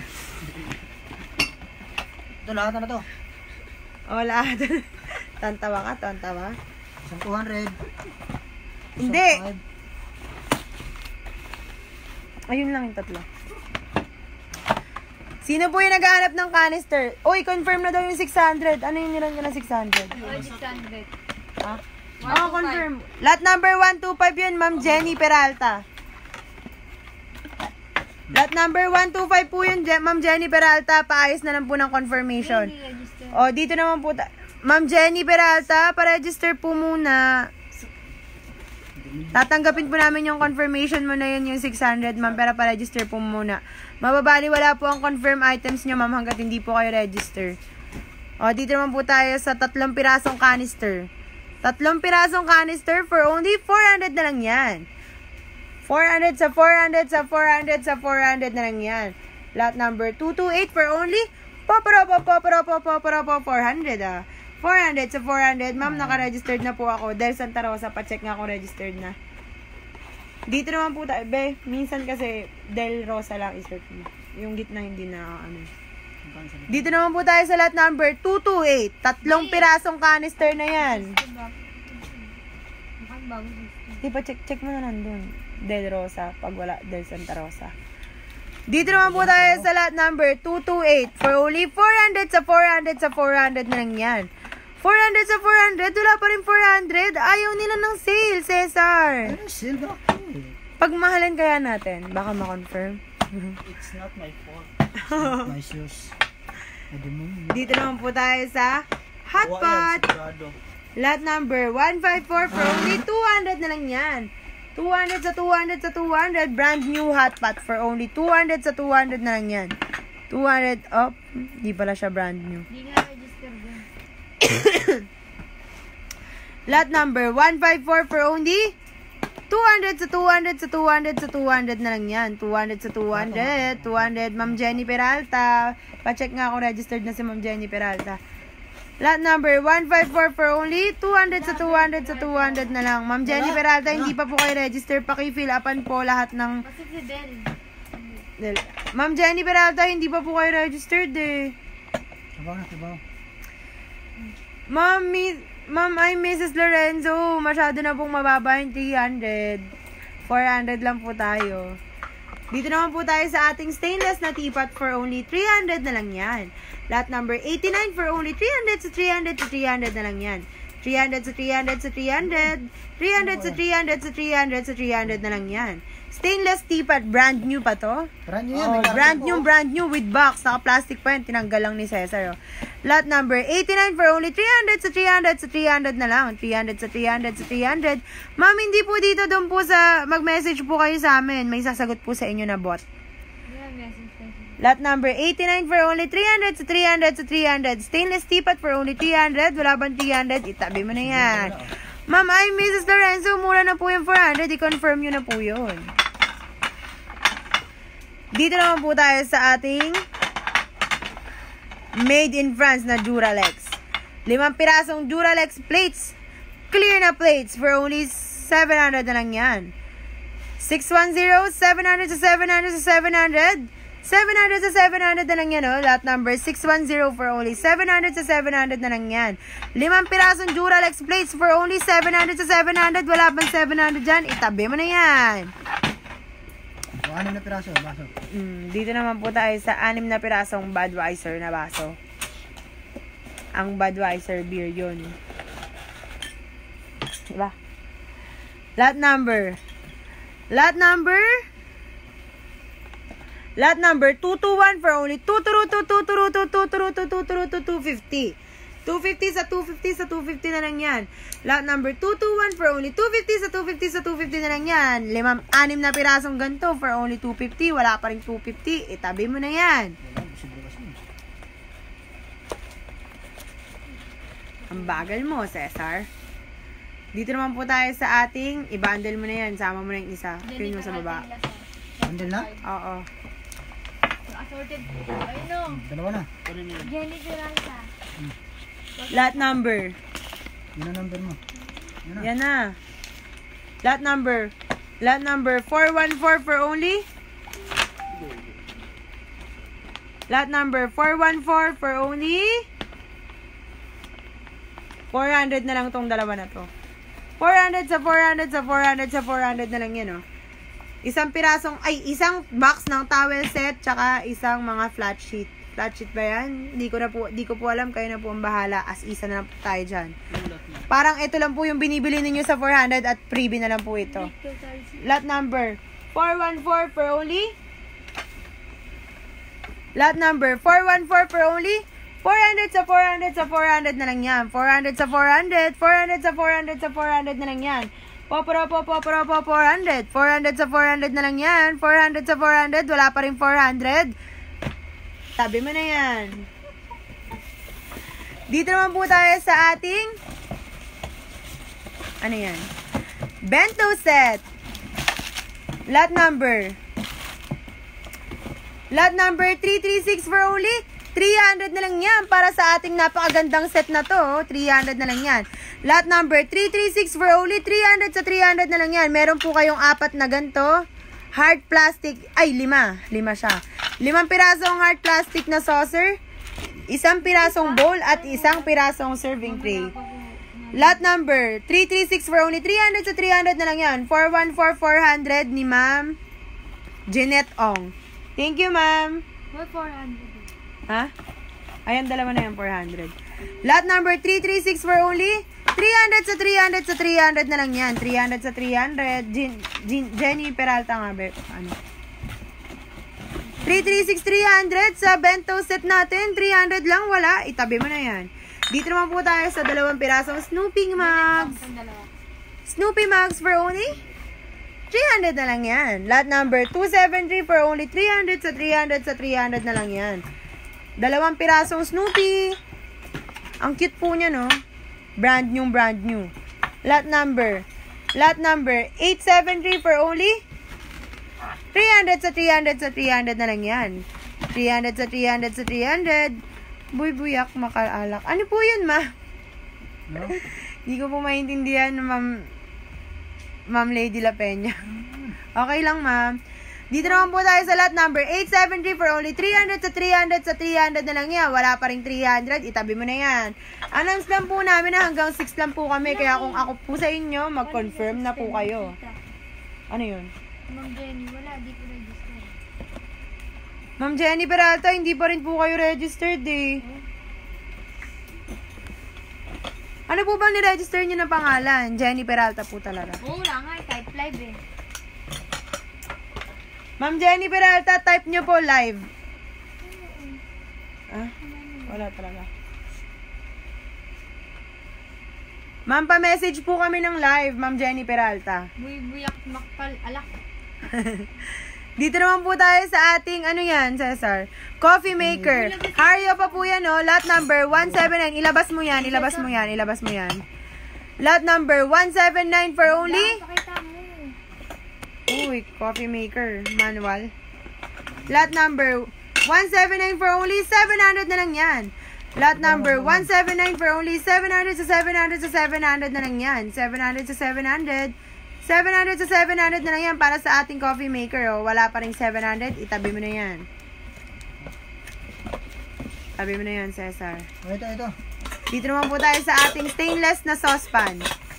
Ito, lahat na to. O, lahat. Tantawa ka, tantawa. Isang 200. Hindi. Ayun lang yung tatlo. Sino po yung naghahanap ng canister? Uy, confirm na daw yung 600. Ano yung nilang nila 600? 600. Ha? Oo, confirm. Lot number 125 yun, Ma'am Jenny Peralta. Lot number 125 po yun, Ma'am Jenny Peralta. Paayos na lang po ng confirmation. O, dito naman po. Ma'am Jenny Peralta, pa-register po muna. Tatanggapin po namin yung confirmation mo na yun, yung 600, ma'am, pero pa-register po muna. Mababali, wala po ang confirm items nyo, ma'am, hanggat hindi po kayo register. O, dito naman po tayo sa 3 pirasong canister. 3 pirasong canister for only 400 na lang yan. 400 sa 400 sa 400 sa 400 na lang yan. Lot number 228 for only 400 ah. 400 sa 400. Ma'am, naka-registered na po ako. Del Santa Rosa, pa-check nga kung registered na. Dito naman po tayo. Be, minsan kasi Del Rosa lang i-search mo. Yung gitna hindi na ano. Dito naman po tayo sa lot number 228. 3 pirasong canister na yan. Di pa check mo na nandun. Del Rosa. Pag wala, Del Santa Rosa. Dito naman po tayo sa lot number 228. For only 400 sa 400 sa 400 na lang yan. 400 sa 400. Wala pa rin 400. Ayaw nila ng sale, Cesar. Ano, silver? Pagmahalan kaya natin. Baka ma-confirm. It's not my fault. My shoes. Dito naman po tayo sa hotpot. Sigurado. Lot number 154 for only 200 na lang yan. 200 sa 200 sa 200. Brand new hotpot for only 200 sa 200 na lang yan. 200 up. Di pala siya brand new. Hindi nga register dun. Lot number 154 for only 200 sa 200 sa 200 sa 200 na lang yan. 200 sa 200. 200 Ma'am Jenny Peralta. Pa-check nga kung registered na si Ma'am Jenny Peralta. Lot number 154 for only 200 sa 200 sa 200 na lang. Ma'am Jenny Peralta, hindi pa po kayo register. Paki-fill upan po lahat ng... Kasi si Del. Ma'am Jenny Peralta, hindi pa po kayo registered eh. Sabaw na, sabaw. Ma'am, I'm Mrs. Lorenzo. Masyado na pong mababa yung 300. 400 lang po tayo. Dito naman po tayo sa ating stainless na teapot for only 300 na lang yan. Lot number 89 for only 300 sa 300 sa 300 na lang yan. 300 sa 300 sa 300. 300 sa 300 sa 300 sa 300 na lang yan. Stainless teapot, brand new pa to. Brand new yan. Oh, may brand new with box. Naka-plastic pa yan. Tinanggal lang ni Cesar. Oh. Lot number 89 for only 300 sa 300 sa 300 na lang. 300 sa 300 sa 300. Ma'am, hindi po dito. Doon po sa, mag-message po kayo sa amin. May sasagot po sa inyo na bot. Lot number 89 for only 300 sa 300 sa 300. Stainless teapot for only 300. Wala bang 300? Itabi mo na yan. Ma'am, ay Mrs. Lorenzo, mura na po yung 400. I-confirm nyo na po yun. Dito naman po tayo sa ating made in France na Duralex. 5 pirasong Duralex plates. Clear na plates for only 700 na lang yan. 610, 700 sa 700 sa 700. 700 sa 700 na lang yan, oh. Lot number 610 for only 700 sa 700 na lang yan. 5 pirasong Duralex plates for only 700 sa 700. Wala bang 700 dyan? Itabi mo na yan. 6 na piraso, baso. Dito naman po tayo sa 6 na pirasong Budweiser na baso. Ang Budweiser beer yun. Diba? Lot number 221 for only 250. 250 sa 250 sa 250 na lang yan. Lot number 221 for only 250 sa 250 sa 250 na lang yan. 6 na pirasong ganito for only 250. Wala pa rin 250. Itabi mo na yan. Ang bagal mo, Cesar. Dito naman po tayo sa ating i-bundle mo na yan. Sama mo na yung isa. Pin mo sa baba. Handle na? Oo. Assorted. Ayun o. Dalawa na. Jenny Peralta. Lot number. Yan ang number mo. Yan na. Lot number 414 for only. Lot number 414 for only 400 na lang tong dalawa na to. 400 sa 400 sa 400 sa 400 na lang yan, oh. Isang box ng towel set tsaka isang mga flat sheet. Flat sheet ba yan? Di ko po alam. Kayo na po ang bahala. As isa na lang po tayo dyan. Parang ito lang po yung binibili ninyo sa 400 at freebie na lang po ito. Lot number 414 for only. Lot number 414 for only 400 sa 400 sa 400 na lang yan. 400 sa 400. 400 sa 400 sa 400 na lang yan. 400 sa 400 na lang yan. 400 sa 400. Wala pa rin 400. Tabi mo na yan. Dito naman po tayo sa ating ano yan? Bento set. Lot number 336 for only 300 na lang yan para sa ating napakagandang set na to. 300 na lang yan. Lot number 336 for only 300 sa 300 na lang yan. Meron po kayong 4 na ganito. Hard plastic. Ay, 5 siya. 5 pirasong hard plastic na saucer. 1 pirasong bowl at 1 pirasong serving tray. Lot number 336 for only 300 sa 300 na lang yan. 414 400 ni Ma'am Jeanette Ong. Thank you, ma'am. What 400? Ha? Ayan, dalawa na yan, 400. Lot number 336 for only 300 sa 300 sa 300 na lang yan. 300 sa 300. Jenny Peralta nga, ano? 336 300 sa bento set natin. 300 lang, wala. Itabi mo na yan. Dito naman po tayo sa 2 pirasong Snoopy mugs. Snoopy mugs for only 300 na lang yan. Lot number 273 for only 300 sa 300 sa 300 na lang yan. 2 pirasong Snoopy. Ang cute po niya, no? Brand new. Lot number 873 for only 300 sa 300 sa 300 na lang yan. 300 sa 300 sa 300. Buy-buyak, makaalak. Ano po yun, ma? No? Hindi ko po maintindihan, Ma'am Lady La Peña. Okay lang, ma'am. Dito naman po tayo sa lot number 873 for only 300 sa 300 sa 300 na lang yan. Wala pa rin 300. Itabi mo na yan. Announce lang po namin na hanggang 6 lang po kami. Kaya kung ako po sa inyo, mag-confirm na po kayo. Ano yun? Ma'am Jenny, wala. Di po register. Ma'am Jenny Peralta, hindi pa rin po kayo registered eh. Ano po bang ni-register nyo na pangalan? Jenny Peralta po talaga. Oo, wala nga. Type live eh. Ma'am Jenny Peralta, type nyo po live. Ah? Wala talaga. Ma'am, pa-message po kami ng live, Ma'am Jenny Peralta. Buyak makpal alak. Dito naman po tayo sa ating, ano yan, Cesar? Coffee maker. Hario pa po yan, oh. Lot number 179. Ilabas mo yan, ilabas mo yan, ilabas mo yan. Lot number 179 for only... Pakita mo. Uy, coffee maker. Manual. Lot number 179 for only 700 na lang yan. Lot number 179 for only 700 sa 700 sa 700 na lang yan. 700 sa 700. 700 sa 700 na lang yan para sa ating coffee maker. Oh. Wala pa rin 700. Itabi mo na yan. Tabi mo na yan, Cesar. Ito. Dito naman po tayo sa ating stainless na saucepan.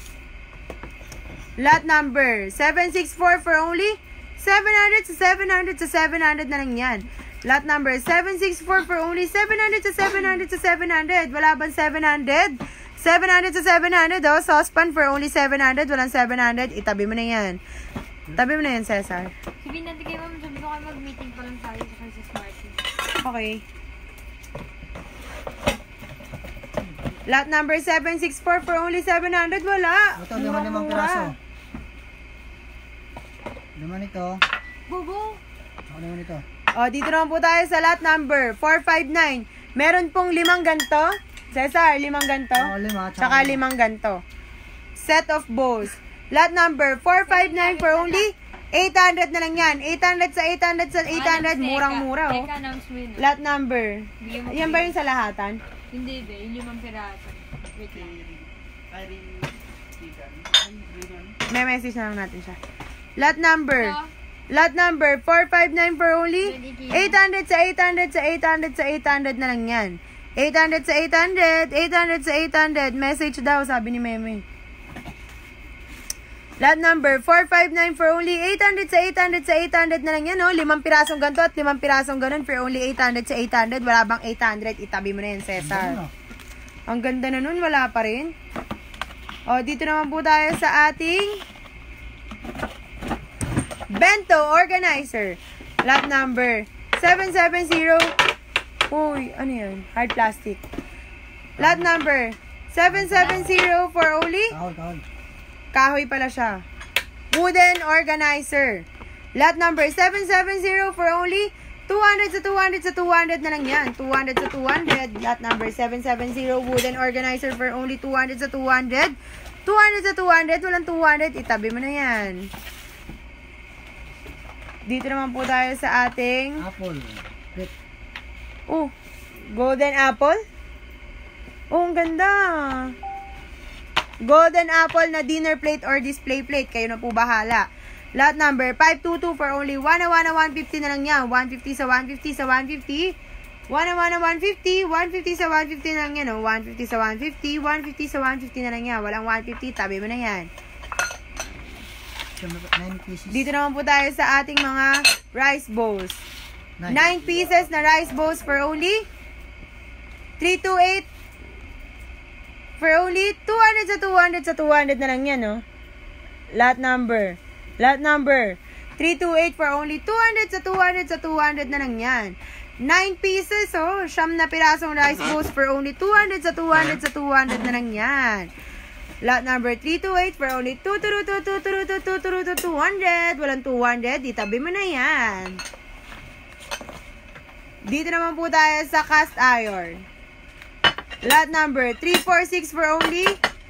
Lot number 764 for only 700 sa 700 sa 700 na lang yan. Lot number 764 for only 700 sa 700 sa 700. Wala bang 700? 700 sa 700, oh. Saucepan for only 700. Walang 700. Itabi mo na yan. Tabi mo na yan, Cesar. Sabihin natin kay ma'am, sabi ko kayo mag-meeting pa lang tayo sa Smarty. Okay. Lot number 764 for only 700. Wala. Ito, 5 piraso. 5 nito. Bubo! Ako naman ito. O, dito naman po tayo sa lot number 459. Meron pong 5 ganto. Cesar, 5 ganto. Oo, 5. Tsaka 5 ganto. Set of bowls. Lot number 459 for only 800 na lang yan. 800 sa 800 sa 800. Murang-mura, oh. Teka, announcement. Lot number. Yan ba yung sa lahatan? Hindi, be. Yung 5 piraso. Wait lang. May message na lang natin siya. Lot number. Lot number 459 for only 800 sa 800 sa 800 sa 800 na lang yan. 800 sa 800, 800 sa 800. Message daw, sabi ni Meme. Lot number 459 for only 800 sa 800 sa 800 na lang yan, oh. 5 pirasong ganito at 5 pirasong ganun for only 800 sa 800. Wala bang 800? Itabi mo na yan, Cesar. Ang ganda na nun, wala pa rin. O, dito naman po tayo sa ating bento organizer. Lot number 770. Uy, ano yan? Hard plastic. Lot number 770 for only... Kahol. Kahoy pala siya. Wooden organizer. Lot number 770 for only 200 sa 200 sa 200 na lang yan. 200 sa 200. Lot number 770 wooden organizer for only 200 sa 200. 200 sa 200. Walang 200. Itabi mo na yan. Dito naman po tayo sa ating... Apple. Golden apple. Ang ganda. Golden apple na dinner plate or display plate. Kayo na po bahala. Lot number 522 for only 150 na lang yan. 150 sa 150 sa 150. 150. 150 sa 150 na lang yan. 150 sa 150. 150 sa 150 na lang yan. Walang 150. Tabi mo na yan. 9 pieces. Dito naman po tayo sa ating mga rice bowls. 9 pieces na rice bowls for only 328 for only 200 sa 200 sa 200 na lang yan, no? Lot number 328 for only 200 sa 200 sa 200 na lang yan. 9 pieces, oh. 9 na pirasong rice bowls for only 200 sa 200 sa 200 na lang yan. Lot number 328 for only 200. Walang 200. Itabi mo na yan. Dito naman po tayo sa cast iron. Lot number 346 for only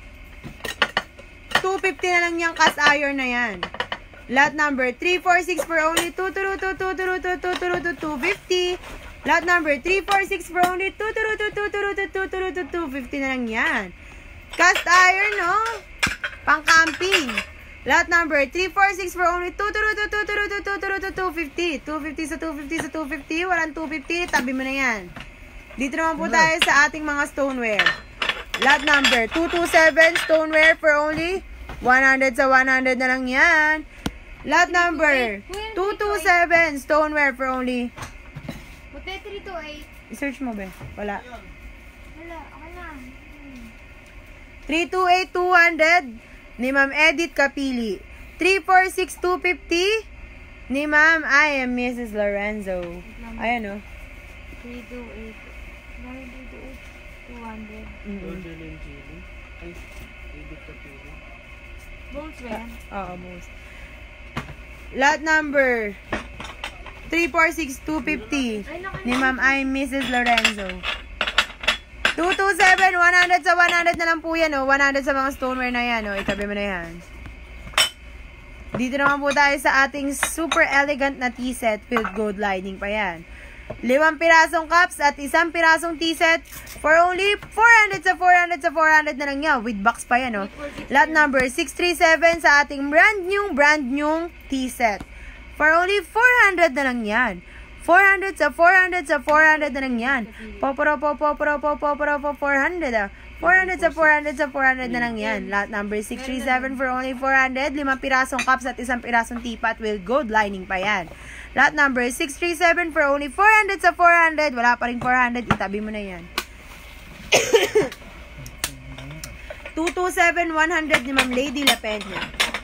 250 na lang yung cast iron na yan. Lot number 346 for only 250. Lot number 346 for only 250 na lang yan. Cast iron, no? Pang-camping. Lot number 346 for only 250. 250 sa 250 sa 250. Walang 250. Tabi mo na yan. Dito naman po tayo sa ating mga stoneware. Lot number 227 stoneware for only 100 sa 100 na lang yan. Lot number 227 stoneware for only... Puti 328. I-search mo ba? Wala. Wala, okay na. 328 200 ni Ma'am Edith Kapili. 346 250. Ni Ma'am, I am Mrs. Lorenzo. Ayan, oh. 328. Dami 328. 200. Order and chili. Ay, edit ka pili. Bones ba yan? Oo, most. Lot number 346250. Ni Ma'am, I am Mrs. Lorenzo. 227, 100 sa 100 na lang po yan, oh. 100 sa mga stoneware na yan, oh. Itabi mo na yan. Dito naman po tayo sa ating super elegant na tea set with gold lining pa yan. 5 pirasong cups at 1 pirasong tea set for only 400 sa 400 sa 400 na lang yan. With box pa yan, oh. Lot number 637 sa ating brand new tea set. For only 400 na lang yan. 400 sa 400 sa 400 na lang yan. 400 ah. 400 sa 400 sa 400 na lang yan. Lot number 637 for only 400. 5 pirasong cups at 1 pirasong teapot with gold lining pa yan. Lot number 637 for only 400 sa 400. Wala pa rin 400. Itabi mo na yan. 227, 100 ni Ma'am Lady La Peña.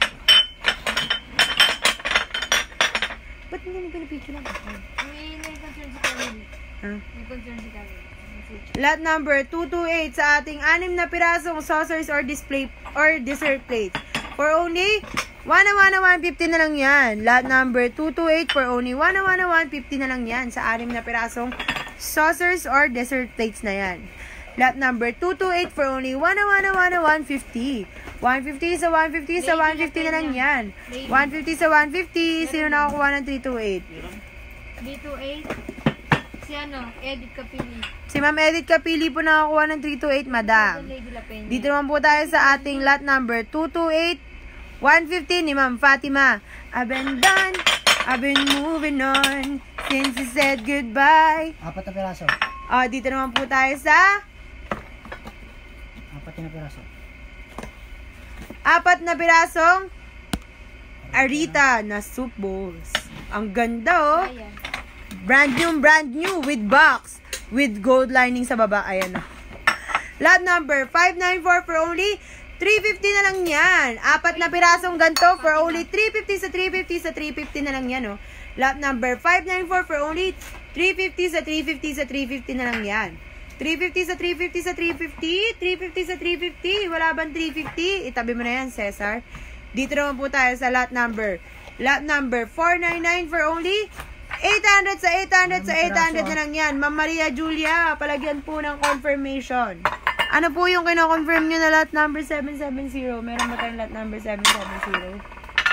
Ba't hindi mo pinipicture lang ako? May concern si Karen. Huh? May concern si Karen. Lot number 228 sa ating 6 na pirasong saucers or display or dessert plates. For only 150 na lang yan. Lot number 228 for only 150 na lang yan sa 6 na pirasong saucers or dessert plates na yan. Lot number 228 for only 150. 150 sa 150 sa 150 na lang yan. 150 sa 150. Sino nakakuha ng 328? D28. Si Edith Kapili. Si Ma'am Edith Kapili po nakakuha ng 328, madam. Lady La Peña. Dito naman po tayo sa ating lot number 228. 150 ni Ma'am Fatima. I've been done. I've been moving on since you said goodbye. 4 na piraso. Dito naman po tayo sa 4 na piraso. 4 na pirasong Arita na soup bowls. Ang ganda, oh. Ayan. Brand new with box. With gold lining sa baba. Ayan, oh. Lot number 594 for only 350 na lang yan. 4 na pirasong ganito for only 350 sa 350 sa 350 na lang yan, oh. Lot number 594 for only 350 sa 350 sa 350 na lang yan. 350 sa 350 sa 350. 350 sa 350. Wala bang 350? Itabi mo na yan, Cesar. Dito naman po tayo sa lot number 499 for only 800 sa 800 sa 800 na lang yan. Ma'am Maria Julia, palagyan po ng confirmation. Ano po yung kino-confirm nyo na lot number 770? Meron ba tayong lot number 770?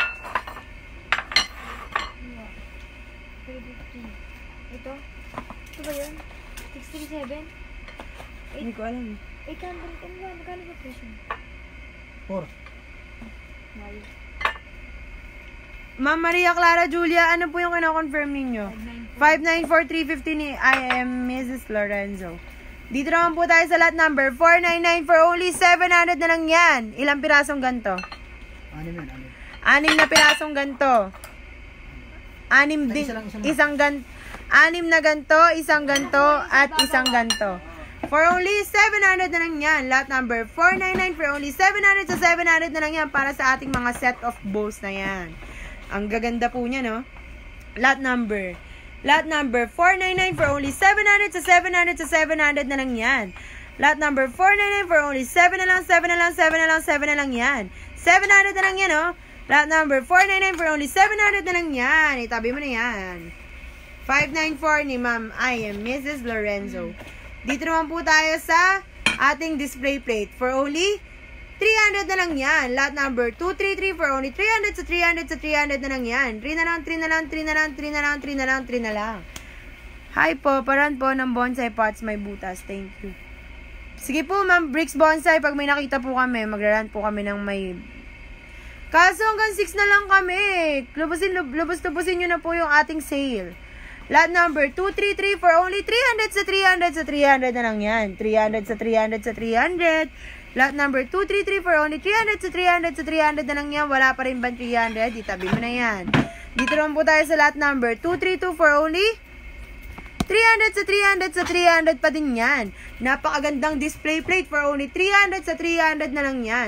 350. Ito? Ito ba yun? 637? Hindi ko alam. 800. Ano ba? Magkano ba presyo? 4. Mayo. Ma'am Maria Clara Julia, ano po yung kino-confirm ninyo? 594-350 ni I am Mrs. Lorenzo. Dito naman po tayo sa lot number 499 for only 700 na lang yan. Ilang pirasong ganto? 6 yan, 6 na pirasong ganto. 6 din. Isang ganto. 6 na ganto, isang ganto, at isang ganto. For only 700 na lang yan. Lot number 499 for only 700 sa 700 na lang yan para sa ating mga set of bowls na yan. Ang gaganda po niya, no? Lot number 499 for only 700 sa 700 sa 700 na lang yan. Lot number 499 for only 7 na lang, 7 na lang, 7 na lang, 7 na lang yan. 700 na lang yan, no? Lot number 499 for only 700 na lang yan. Itabi mo na yan. 594 ni Ma'am I am Mrs. Lorenzo. Dito naman po tayo sa ating display plate for only 300 na lang yan. Lot number 233 for only 300 sa 300 sa 300 na lang yan. 3 na lang, 3 na lang, 3 na lang, 3 na lang, 3 na lang, 3 na lang. Hi po, paran po ng bonsai pots may butas. Thank you. Sige po, Ma'am Bricks Bonsai, pag may nakita po kami, magraran po kami ng may... Kaso hanggang 6 na lang kami. Lubos-lubusin nyo na po yung ating sale. Lot number 233 for only 300 sa 300 sa 300 na lang yan. 300 sa 300 sa 300. Lot number 233 for only 300 sa 300 sa 300 na lang yan. Wala pa rin ba 300? Itabi mo na yan. Dito naman po tayo sa lot number 232 for only 300 sa 300 sa 300 pa din yan. Napakagandang display plate for only 300 sa 300 na lang yan.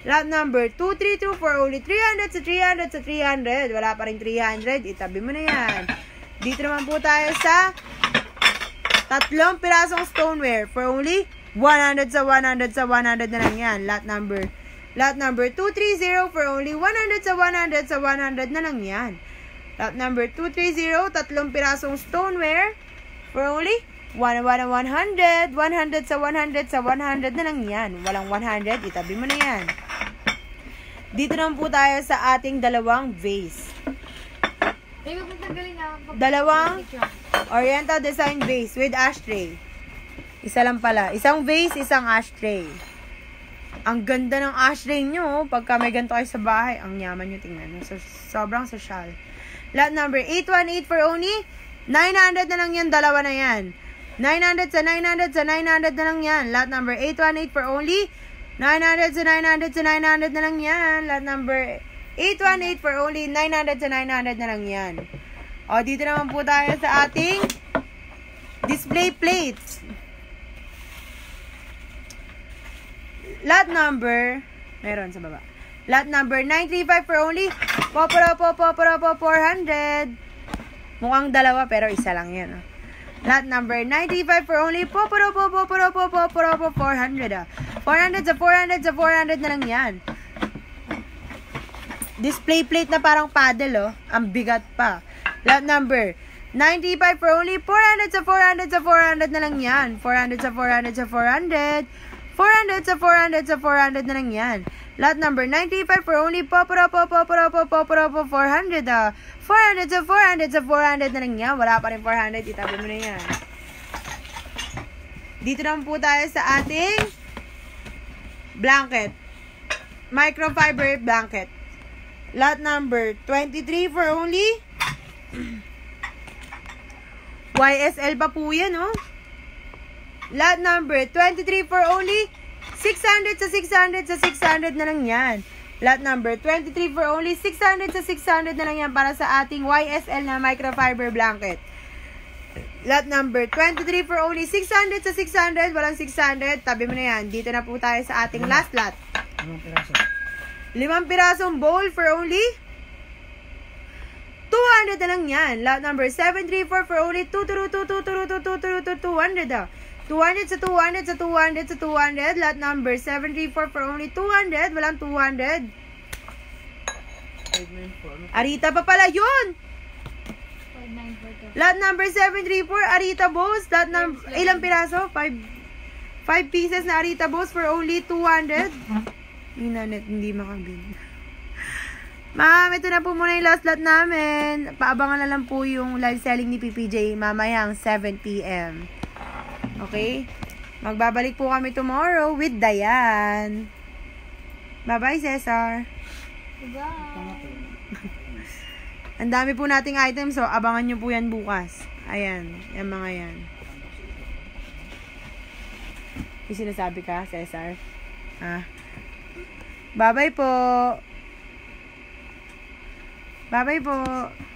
Lot number 2324 for only 300 sa 300 sa 300. Wala pa rin 300. Itabi mo na yan. Dito naman po tayo sa 3 pirasong stoneware for only 100 sa 100 sa 100 na lang yan. Lot number 230 for only 100 sa 100 sa 100 na lang yan. Lot number 230, 3 pirasong stoneware for only 100 sa 100 sa 100 na lang yan. Walang 100, itabi mo na yan. Dito naman po tayo sa ating dalawang vase. Dalawang Oriental design vase with ashtray. Isa lang pala. Isang vase, isang ashtray. Ang ganda ng ashtray nyo. Pagka may ganito kayo sa bahay, ang yaman nyo, tingnan nyo. So, sobrang social. Lot number 818 for only 900 na lang yan. Dalawa na yan. 900 sa 900 sa 900 na lang yan. Lot number 818 for only 900 sa 900 sa 900 na lang yan. Lot number 818 for only 900 sa 900 na lang yan. O, dito naman po tayo sa ating display plates. Lot number, meron sa baba. Lot number 935 for only 400. Mukhang dalawa pero isa lang yan. Lot number 935 for only 400. 400 sa 400 sa 400 na lang yan. Display plate na parang paddle, oh. Ang bigat pa. Lot number 95 for only 400 sa 400 sa 400 na lang yan. 400 sa 400 sa 400. 400 sa 400 sa 400 na lang yan. Lot number 95 for only 400, 400 sa 400 sa 400 na lang yan. Wala pa rin 400, itabi mo na yan. Dito naman po tayo sa ating blanket. Microfiber blanket. Lot number 23 for only YSL pa po yan, oh. Lot number 23 for only 600 sa 600 sa 600 na lang yan. Lot number 23 for only 600 sa 600 na lang yan para sa ating YSL na microfiber blanket. Lot number 23 for only 600 sa 600. Walang 600. Tabi mo na yan. Dito na po tayo sa ating last lot. 5 pirasong bowl for only 200 na lang yan. Lot number 734 for only 200. 200 sa 200 sa 200 sa 200. Lot number 734 for only 200. Walang 200. Arita pa pala yun. Lot number 734, Arita Bows. Lot number, ilang piraso? 5 pieces na Arita Bows for only 200. Inanet, hindi makabili. Ma'am, ito na po muna yung last lot namin. Paabangan na lang po yung live selling ni PPJ mamayang 7 p.m. Okay? Magbabalik po kami tomorrow with Dayan. Bye-bye, Cesar. Bye. Ang dami po nating items, so abangan nyo po yan bukas. Ayan, yung mga yan. Yung sinasabi ka, Cesar? Bye-bye po. Bye-bye po.